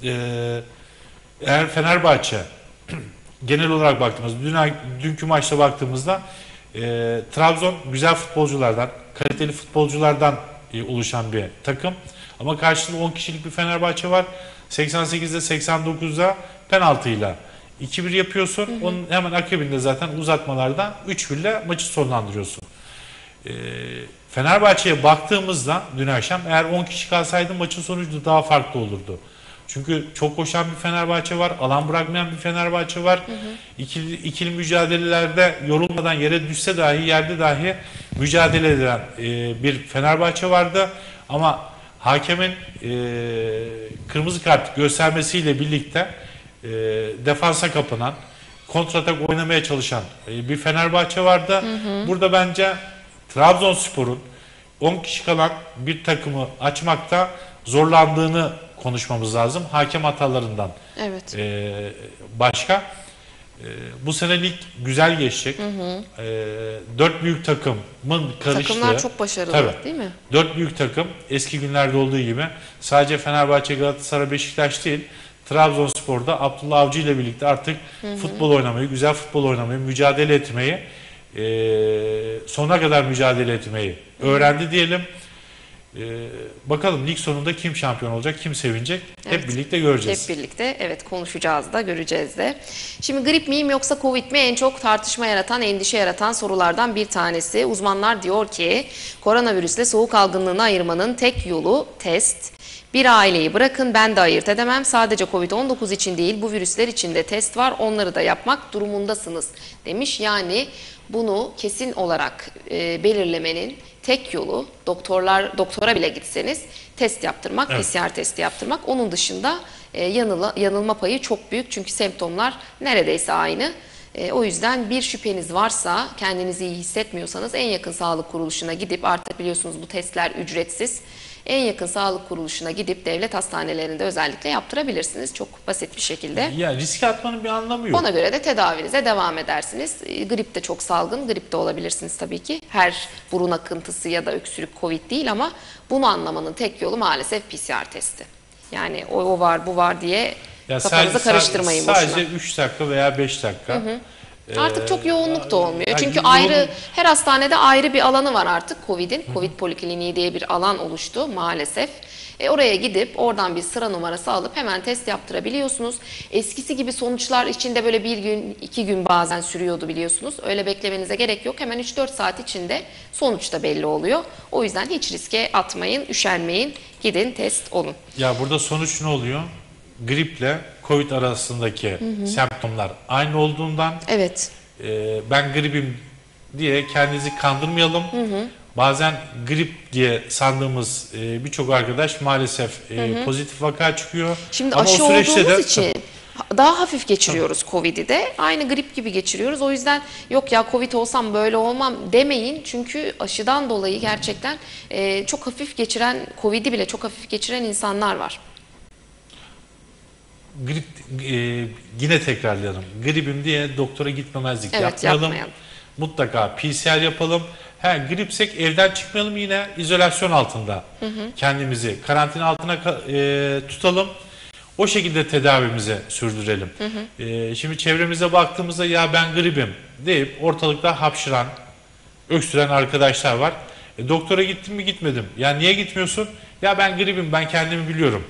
eğer Fenerbahçe genel olarak baktığımızda, dünkü maçta baktığımızda Trabzon güzel futbolculardan, kaliteli futbolculardan oluşan bir takım. Ama karşısında 10 kişilik bir Fenerbahçe var. 88'de 89'da penaltıyla 2-1 yapıyorsun. Onun hemen akabinde zaten uzatmalarda 3-1 ile maçı sonlandırıyorsun. Fenerbahçe'ye baktığımızda dün akşam eğer 10 kişi kalsaydı maçın sonucu daha farklı olurdu. Çünkü çok koşan bir Fenerbahçe var, alan bırakmayan bir Fenerbahçe var. İkili mücadelelerde yorulmadan yere düşse dahi, yerde dahi mücadele eden bir Fenerbahçe vardı. Ama hakemin kırmızı kart göstermesiyle birlikte defansa kapanan, kontratak oynamaya çalışan bir Fenerbahçe vardı. Burada bence Trabzonspor'un 10 kişi kalan bir takımı açmakta zorlandığını konuşmamız lazım. Hakem hatalarından Evet. başka. Bu sene lig güzel geçecek. 4 büyük takımın karıştığı. Takımlar çok başarılı, tabii, değil mi? 4 büyük takım eski günlerde olduğu gibi sadece Fenerbahçe, Galatasaray, Beşiktaş değil, Trabzonspor'da Abdullah Avcı ile birlikte artık futbol oynamayı, güzel futbol oynamayı, mücadele etmeyi, sonuna kadar mücadele etmeyi öğrendi diyelim. Bakalım lig sonunda kim şampiyon olacak, kim sevinecek, hep birlikte göreceğiz. Hep birlikte evet, konuşacağız da, göreceğiz de. Şimdi grip miyim yoksa Covid mi en çok tartışma yaratan, endişe yaratan sorulardan bir tanesi. Uzmanlar diyor ki koronavirüsle soğuk algınlığını ayırmanın tek yolu test. Bir aileyi bırakın, ben de ayırt edemem. Sadece Covid-19 için değil, bu virüsler için de test var. Onları da yapmak durumundasınız demiş. Yani bunu kesin olarak belirlemenin tek yolu, doktora bile gitseniz test yaptırmak, evet, PCR testi yaptırmak. Onun dışında yanılma payı çok büyük. Çünkü semptomlar neredeyse aynı. O yüzden bir şüpheniz varsa, kendinizi iyi hissetmiyorsanız en yakın sağlık kuruluşuna gidip, artık biliyorsunuz bu testler ücretsiz. En yakın sağlık kuruluşuna gidip devlet hastanelerinde özellikle yaptırabilirsiniz. Çok basit bir şekilde. Ya riske atmanın bir anlamı yok. Ona göre de tedavinize devam edersiniz. Grip de çok salgın. Grip de olabilirsiniz tabii ki. Her burun akıntısı ya da öksürük Covid değil ama bunu anlamanın tek yolu maalesef PCR testi. Yani o var, bu var diye Ya kafanızı karıştırmayın boşuna. Sadece 3 dakika veya 5 dakika. Artık çok yoğunluk da olmuyor. yani Çünkü her hastanede ayrı bir alanı var artık Covid'in. Covid polikliniği diye bir alan oluştu maalesef. Oraya gidip oradan bir sıra numarası alıp hemen test yaptırabiliyorsunuz. Eskisi gibi sonuçlar içinde böyle 1 gün, 2 gün bazen sürüyordu biliyorsunuz. Öyle beklemenize gerek yok. Hemen 3-4 saat içinde sonuç da belli oluyor. O yüzden hiç riske atmayın, üşenmeyin. Gidin test olun. Ya burada sonuç ne oluyor? Griple Covid arasındaki semptomlar aynı olduğundan Evet. ben gripim diye kendinizi kandırmayalım. bazen grip diye sandığımız birçok arkadaş maalesef pozitif vaka çıkıyor. Şimdi Ama aşı o süreçte olduğumuz de için daha hafif geçiriyoruz Covid'i de. Aynı grip gibi geçiriyoruz. O yüzden yok ya Covid olsam böyle olmam demeyin. Çünkü aşıdan dolayı gerçekten çok hafif geçiren, Covid'i bile çok hafif geçiren insanlar var. grip yine tekrarlayalım. Gripim diye doktora gitmemezlik Evet, yapmayalım. yapmayalım. Mutlaka PCR yapalım. Gripsek evden çıkmayalım, yine izolasyon altında kendimizi karantina altına tutalım. O şekilde tedavimizi sürdürelim. Şimdi çevremize baktığımızda ya ben gripim deyip ortalıkta hapşıran, öksüren arkadaşlar var. Doktora gittim mi gitmedim. Ya niye gitmiyorsun? Ya ben gripim, ben kendimi biliyorum.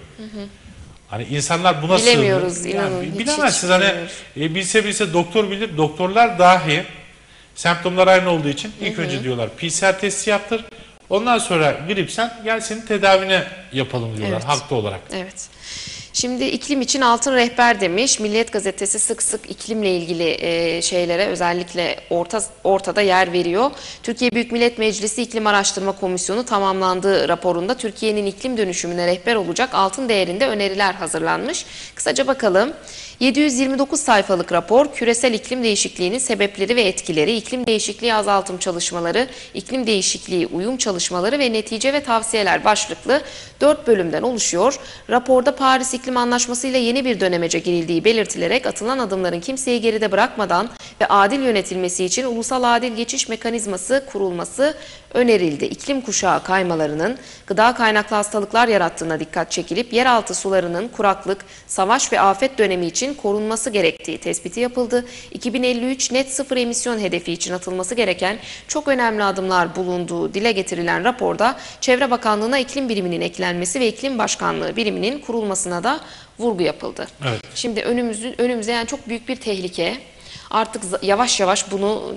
Hani insanlar buna Bilemiyoruz, sığınıyor. inanın, Yani hiç bilemezsiniz. Hani bilmiyoruz. bilse doktor bilir. Doktorlar dahi semptomlar aynı olduğu için ilk önce diyorlar PCR testi yaptır. Ondan sonra gripsen gel senin tedavini yapalım diyorlar, Evet. haklı olarak. Evet. Şimdi iklim için altın rehber demiş. Milliyet gazetesi sık sık iklimle ilgili şeylere özellikle ortada yer veriyor. Türkiye Büyük Millet Meclisi İklim Araştırma Komisyonu tamamlandığı raporunda Türkiye'nin iklim dönüşümüne rehber olacak altın değerinde öneriler hazırlanmış. Kısaca bakalım. 729 sayfalık rapor, küresel iklim değişikliğinin sebepleri ve etkileri, iklim değişikliği azaltım çalışmaları, iklim değişikliği uyum çalışmaları ve netice ve tavsiyeler başlıklı 4 bölümden oluşuyor. Raporda Paris İklim Anlaşması ile yeni bir dönemece girildiği belirtilerek atılan adımların kimseyi geride bırakmadan ve adil yönetilmesi için ulusal adil geçiş mekanizması kurulması önerildi. İklim kuşağı kaymalarının gıda kaynaklı hastalıklar yarattığına dikkat çekilip yeraltı sularının kuraklık, savaş ve afet dönemi için korunması gerektiği tespiti yapıldı. 2053 net sıfır emisyon hedefi için atılması gereken çok önemli adımlar bulunduğu dile getirilen raporda Çevre Bakanlığı'na iklim biriminin eklenmesi ve iklim başkanlığı biriminin kurulmasına da vurgu yapıldı. Evet. Şimdi önümüze yani çok büyük bir tehlike. Artık yavaş yavaş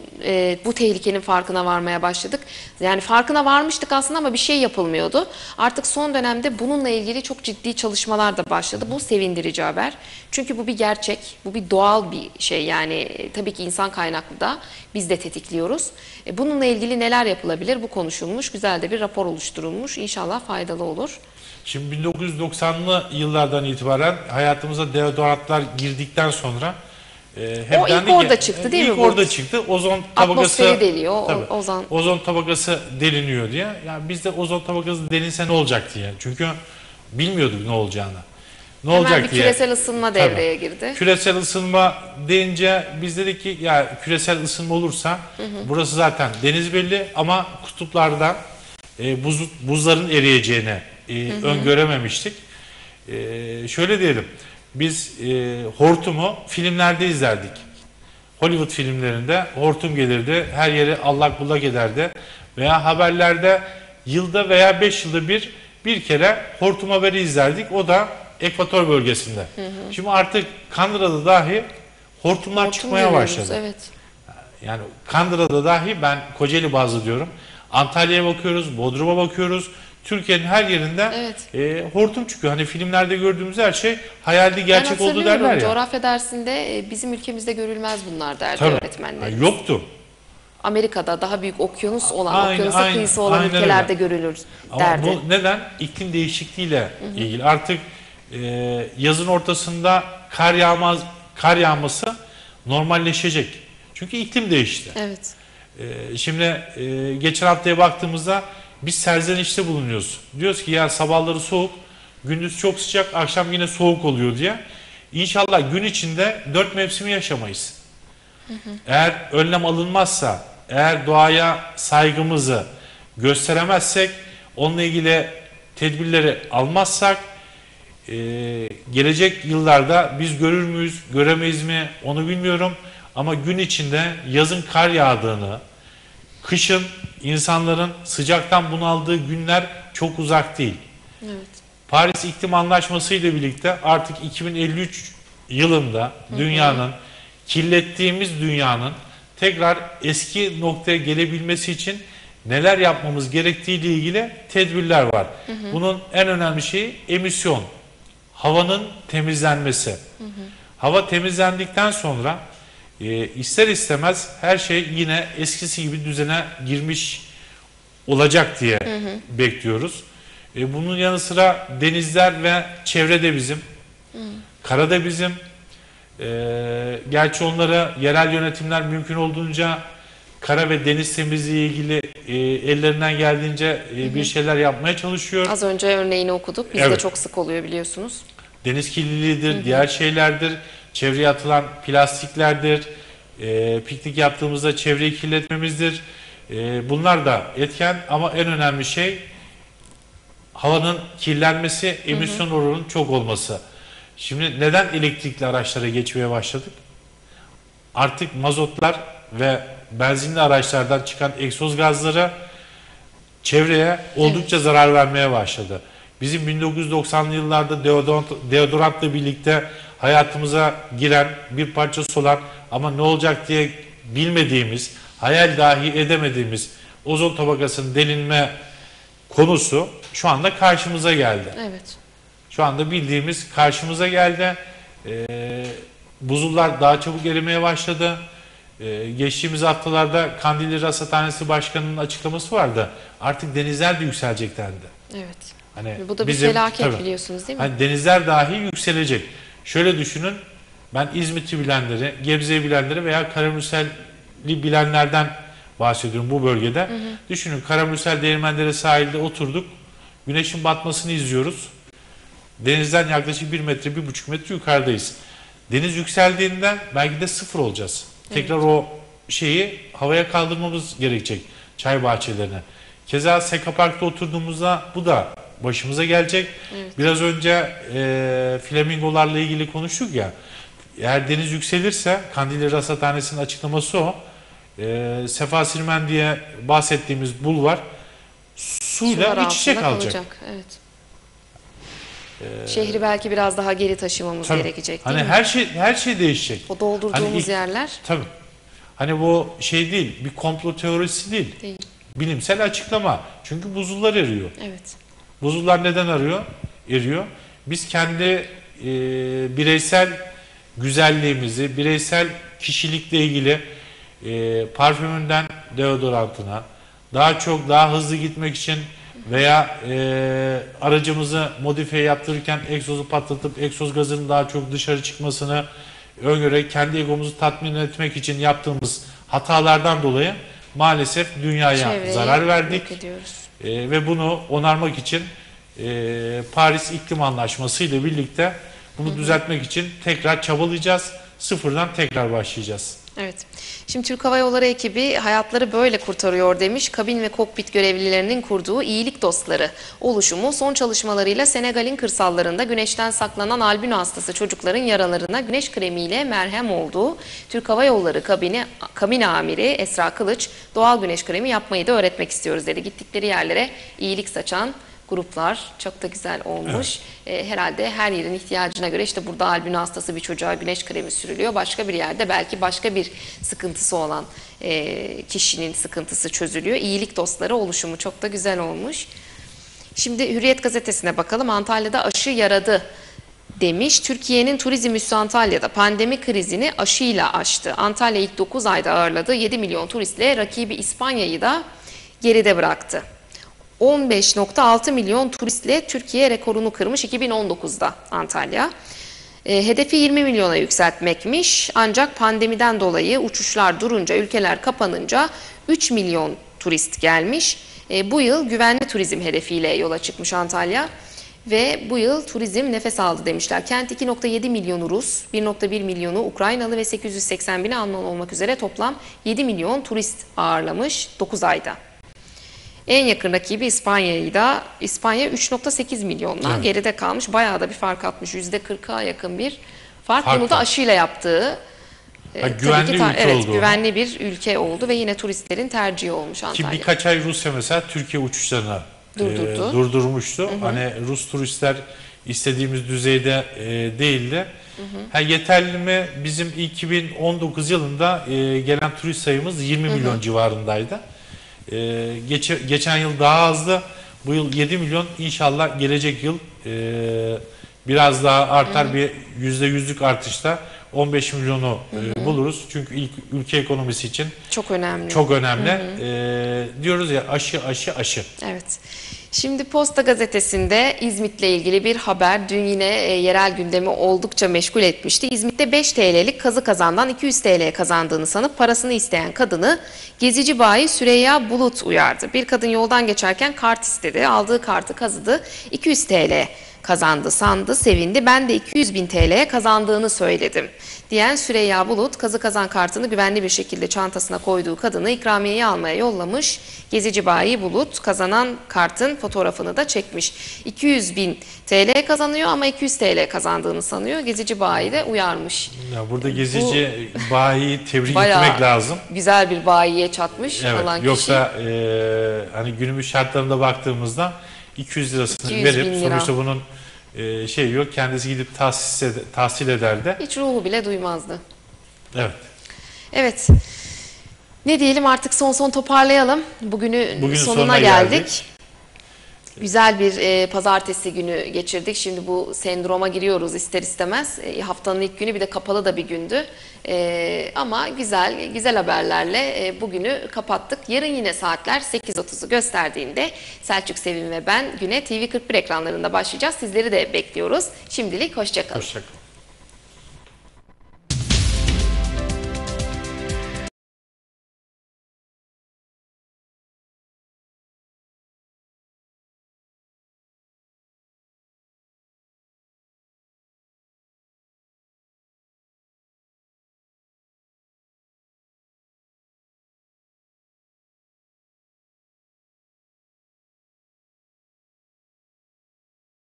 bu tehlikenin farkına varmaya başladık. Yani farkına varmıştık aslında ama bir şey yapılmıyordu. Artık son dönemde bununla ilgili çok ciddi çalışmalar da başladı. Bu sevindirici haber. Çünkü bu bir gerçek, bu bir doğal bir şey. Yani tabii ki insan kaynaklı da biz de tetikliyoruz. Bununla ilgili neler yapılabilir? Bu konuşulmuş, güzel de bir rapor oluşturulmuş. İnşallah faydalı olur. Şimdi 1990'lı yıllardan itibaren hayatımıza deodorantlar girdikten sonra hep O ilk dendi ki, orada çıktı değil mi İlk bu? orada çıktı. Ozon tabakası Atmosferi deliyor, tabii, ozon tabakası deliniyor diye. Yani biz de ozon tabakası delinse ne olacak diye. Çünkü bilmiyorduk ne olacağını. Ne Hemen olacak bir diye. küresel ısınma devreye girdi. Küresel ısınma deyince biz dedik ki ya küresel ısınma olursa burası zaten deniz belli ama kutuplarda buzların eriyeceğini öngörememiştik. Şöyle diyelim, biz hortumu filmlerde izlerdik. Hollywood filmlerinde hortum gelirdi, her yeri allak bullak ederdi. Veya haberlerde yılda veya 5 yılda bir kere hortum haberi izlerdik. O da Ekvator bölgesinde. Şimdi artık Kandıra'da dahi hortumlar Hortum çıkmaya görüyoruz, başladı. evet. Yani Kandıra'da dahi, ben Kocaeli bazlı diyorum, Antalya'ya bakıyoruz, Bodrum'a bakıyoruz. Türkiye'nin her yerinde hortum çıkıyor. Hani filmlerde gördüğümüz her şey hayaldi gerçek oldu derler hatırlıyorum, ya. coğrafya dersinde bizim ülkemizde görülmez bunlar derdi Tabii. öğretmenler. Yani yoktu. Amerika'da daha büyük okyanus olan, Aynen, okyanusa aynen, kıyısı olan aynen ülkelerde öyle. görülür Ama derdi. bu neden? İklim değişikliğiyle ilgili. Artık yazın ortasında kar yağması normalleşecek. Çünkü iklim değişti. Evet. Şimdi geçen haftaya baktığımızda biz serzenişte bulunuyoruz. Diyoruz ki ya sabahları soğuk, gündüz çok sıcak, akşam yine soğuk oluyor diye. İnşallah gün içinde 4 mevsimi yaşamayız. Eğer önlem alınmazsa, eğer doğaya saygımızı gösteremezsek, onunla ilgili tedbirleri almazsak, gelecek yıllarda biz görür müyüz, göremeyiz mi onu bilmiyorum. Ama gün içinde yazın kar yağdığını, kışın insanların sıcaktan bunaldığı günler çok uzak değil. Evet. Paris İklim Anlaşması ile birlikte artık 2053 yılında dünyanın, kirlettiğimiz dünyanın tekrar eski noktaya gelebilmesi için neler yapmamız gerektiği ile ilgili tedbirler var. Bunun en önemli şeyi emisyon, havanın temizlenmesi. Hava temizlendikten sonra ister istemez her şey yine eskisi gibi düzene girmiş olacak diye bekliyoruz. Bunun yanı sıra denizler ve çevre de bizim, kara da bizim. Gerçi onlara yerel yönetimler mümkün olduğunca kara ve deniz temizliği ilgili ellerinden geldiğince bir şeyler yapmaya çalışıyor. Az önce örneğini okuduk. Bizde Evet. çok sık oluyor biliyorsunuz. Deniz kirliliğidir, diğer şeylerdir, çevreye atılan plastiklerdir, piknik yaptığımızda çevreyi kirletmemizdir. Bunlar da etken ama en önemli şey havanın kirlenmesi, emisyon oranının çok olması. Şimdi neden elektrikli araçlara geçmeye başladık? Artık mazotlar ve benzinli araçlardan çıkan egzoz gazları çevreye oldukça zarar vermeye başladı. Bizim 1990'lı yıllarda deodorantla birlikte hayatımıza giren, bir parçası olan ama ne olacak diye bilmediğimiz, hayal dahi edemediğimiz ozon tabakasının delinme konusu şu anda karşımıza geldi. Evet. Şu anda bildiğimiz karşımıza geldi. Buzullar daha çabuk erimeye başladı. Geçtiğimiz haftalarda Kandilli Rasathanesi Başkanı'nın açıklaması vardı. Artık denizler de yükselecek dendi. Evet. Hani Bu da bir bizim, felaket tabii, biliyorsunuz değil mi? hani denizler dahi yükselecek. Şöyle düşünün, ben İzmit'i bilenleri, Gebze'yi bilenleri veya Karamürsel'i bilenlerden bahsediyorum bu bölgede. Düşünün, Karamürsel Değirmendere sahilde oturduk, güneşin batmasını izliyoruz. Denizden yaklaşık 1 metre, 1,5 metre yukarıdayız. Deniz yükseldiğinde belki de sıfır olacağız. Tekrar o şeyi havaya kaldırmamız gerekecek, çay bahçelerine. Keza Seka Park'ta oturduğumuzda bu da başımıza gelecek. Biraz önce flamingolarla ilgili konuştuk ya. Eğer deniz yükselirse, Kandilli Rasathanesi'nin açıklaması o. Sefa Sirmen diye bahsettiğimiz bulvar suyla Sular iç içe altında kalacak. Evet. Şehri belki biraz daha geri taşımamız Tabii. gerekecek Hani değil mi? her şey değişecek. O doldurduğumuz Hani ilk- yerler Tabii. Hani bu şey değil, bir komplo teorisi değil. değil. Bilimsel açıklama. Çünkü buzullar eriyor. Evet. Buzullar neden eriyor? Biz kendi bireysel güzelliğimizi, bireysel kişilikle ilgili parfümünden deodorantına daha hızlı gitmek için veya aracımızı modifiye yaptırırken egzozu patlatıp egzoz gazının daha çok dışarı çıkmasını öngörerek kendi egomuzu tatmin etmek için yaptığımız hatalardan dolayı maalesef dünyaya Çevreyi zarar verdik. yok ediyoruz. Ve bunu onarmak için Paris İklim Anlaşması ile birlikte bunu düzeltmek için tekrar çabalayacağız. Sıfırdan tekrar başlayacağız. Evet. Şimdi Türk Hava Yolları ekibi hayatları böyle kurtarıyor demiş. Kabin ve kokpit görevlilerinin kurduğu iyilik dostları oluşumu son çalışmalarıyla Senegal'in kırsallarında güneşten saklanan albino hastası çocukların yaralarına güneş kremiyle merhem olduğu Türk Hava Yolları kabin amiri Esra Kılıç doğal güneş kremi yapmayı da öğretmek istiyoruz dedi. Gittikleri yerlere iyilik saçan gruplar çok da güzel olmuş. Herhalde her yerin ihtiyacına göre işte burada albino hastası bir çocuğa güneş kremi sürülüyor. Başka bir yerde belki başka bir sıkıntısı olan kişinin sıkıntısı çözülüyor. İyilik dostları oluşumu çok da güzel olmuş. Şimdi Hürriyet gazetesine bakalım. Antalya'da aşı yaradı demiş. Türkiye'nin turizm üssü Antalya'da pandemi krizini aşıyla aştı. Antalya ilk 9 ayda ağırladığı 7 milyon turistle rakibi İspanya'yı da geride bıraktı. 15,6 milyon turistle Türkiye rekorunu kırmış 2019'da Antalya. Hedefi 20 milyona yükseltmekmiş ancak pandemiden dolayı uçuşlar durunca, ülkeler kapanınca 3 milyon turist gelmiş. Bu yıl güvenli turizm hedefiyle yola çıkmış Antalya ve bu yıl turizm nefes aldı demişler. Kent 2,7 milyonu Rus, 1,1 milyonu Ukraynalı ve 880 bini Alman olmak üzere toplam 7 milyon turist ağırlamış 9 ayda. En yakın rakibi İspanya 3,8 milyonla geride kalmış. Bayağı da bir fark atmış. %40'a yakın bir fark. Bunu da var. aşıyla yaptığı. Güvenli ülke evet, oldu. güvenli bir ülke oldu ve yine turistlerin tercihi olmuş Ki Antalya. birkaç ay Rusya mesela Türkiye uçuşlarını durdurmuştu. Hani Rus turistler istediğimiz düzeyde değildi. Yeterli mi? Bizim 2019 yılında gelen turist sayımız 20 milyon civarındaydı. Geçen yıl daha azdı. Bu yıl 7 milyon, inşallah gelecek yıl biraz daha artar, bir %100'lük artışta 15 milyonu buluruz. Çünkü ülke ekonomisi için Çok önemli. çok önemli. Diyoruz ya, aşı. Evet. Şimdi Posta Gazetesi'nde İzmit'le ilgili bir haber dün yine yerel gündemi oldukça meşgul etmişti. İzmit'te 5 TL'lik kazı kazandan 200 TL kazandığını sanıp parasını isteyen kadını gezici bayi Süreyya Bulut uyardı. Bir kadın yoldan geçerken kart istedi. Aldığı kartı kazıdı. 200 TL kazandı sandı, sevindi. Ben de 200.000 TL kazandığını söyledim diyen Süreyya Bulut, kazı kazan kartını güvenli bir şekilde çantasına koyduğu kadını ikramiyeyi almaya yollamış. Gezici bayi Bulut kazanan kartın fotoğrafını da çekmiş. 200.000 TL kazanıyor ama 200 TL kazandığını sanıyor. Gezici bayi de uyarmış. Ya burada gezici bayiyi tebrik Bayağı etmek lazım. güzel bir bayiye çatmış Evet, olan kişi. yoksa hani günümüz şartlarında baktığımızda 200 lirasını 200.000 verip lira. sonuçta bunun şey yok, kendisi gidip tahsil ederdi. Hiç ruhu bile duymazdı. Evet. Evet. Ne diyelim, artık son toparlayalım. Bugünün sonuna geldik. Güzel bir pazartesi günü geçirdik. Şimdi bu sendroma giriyoruz ister istemez. Haftanın ilk günü, bir de kapalı da bir gündü. Ama güzel haberlerle bugünü kapattık. Yarın yine saatler 8.30'u gösterdiğinde Selçuk Sevim ve ben güne TV41 ekranlarında başlayacağız. Sizleri de bekliyoruz. Şimdilik hoşça kalın. Hoşça kalın.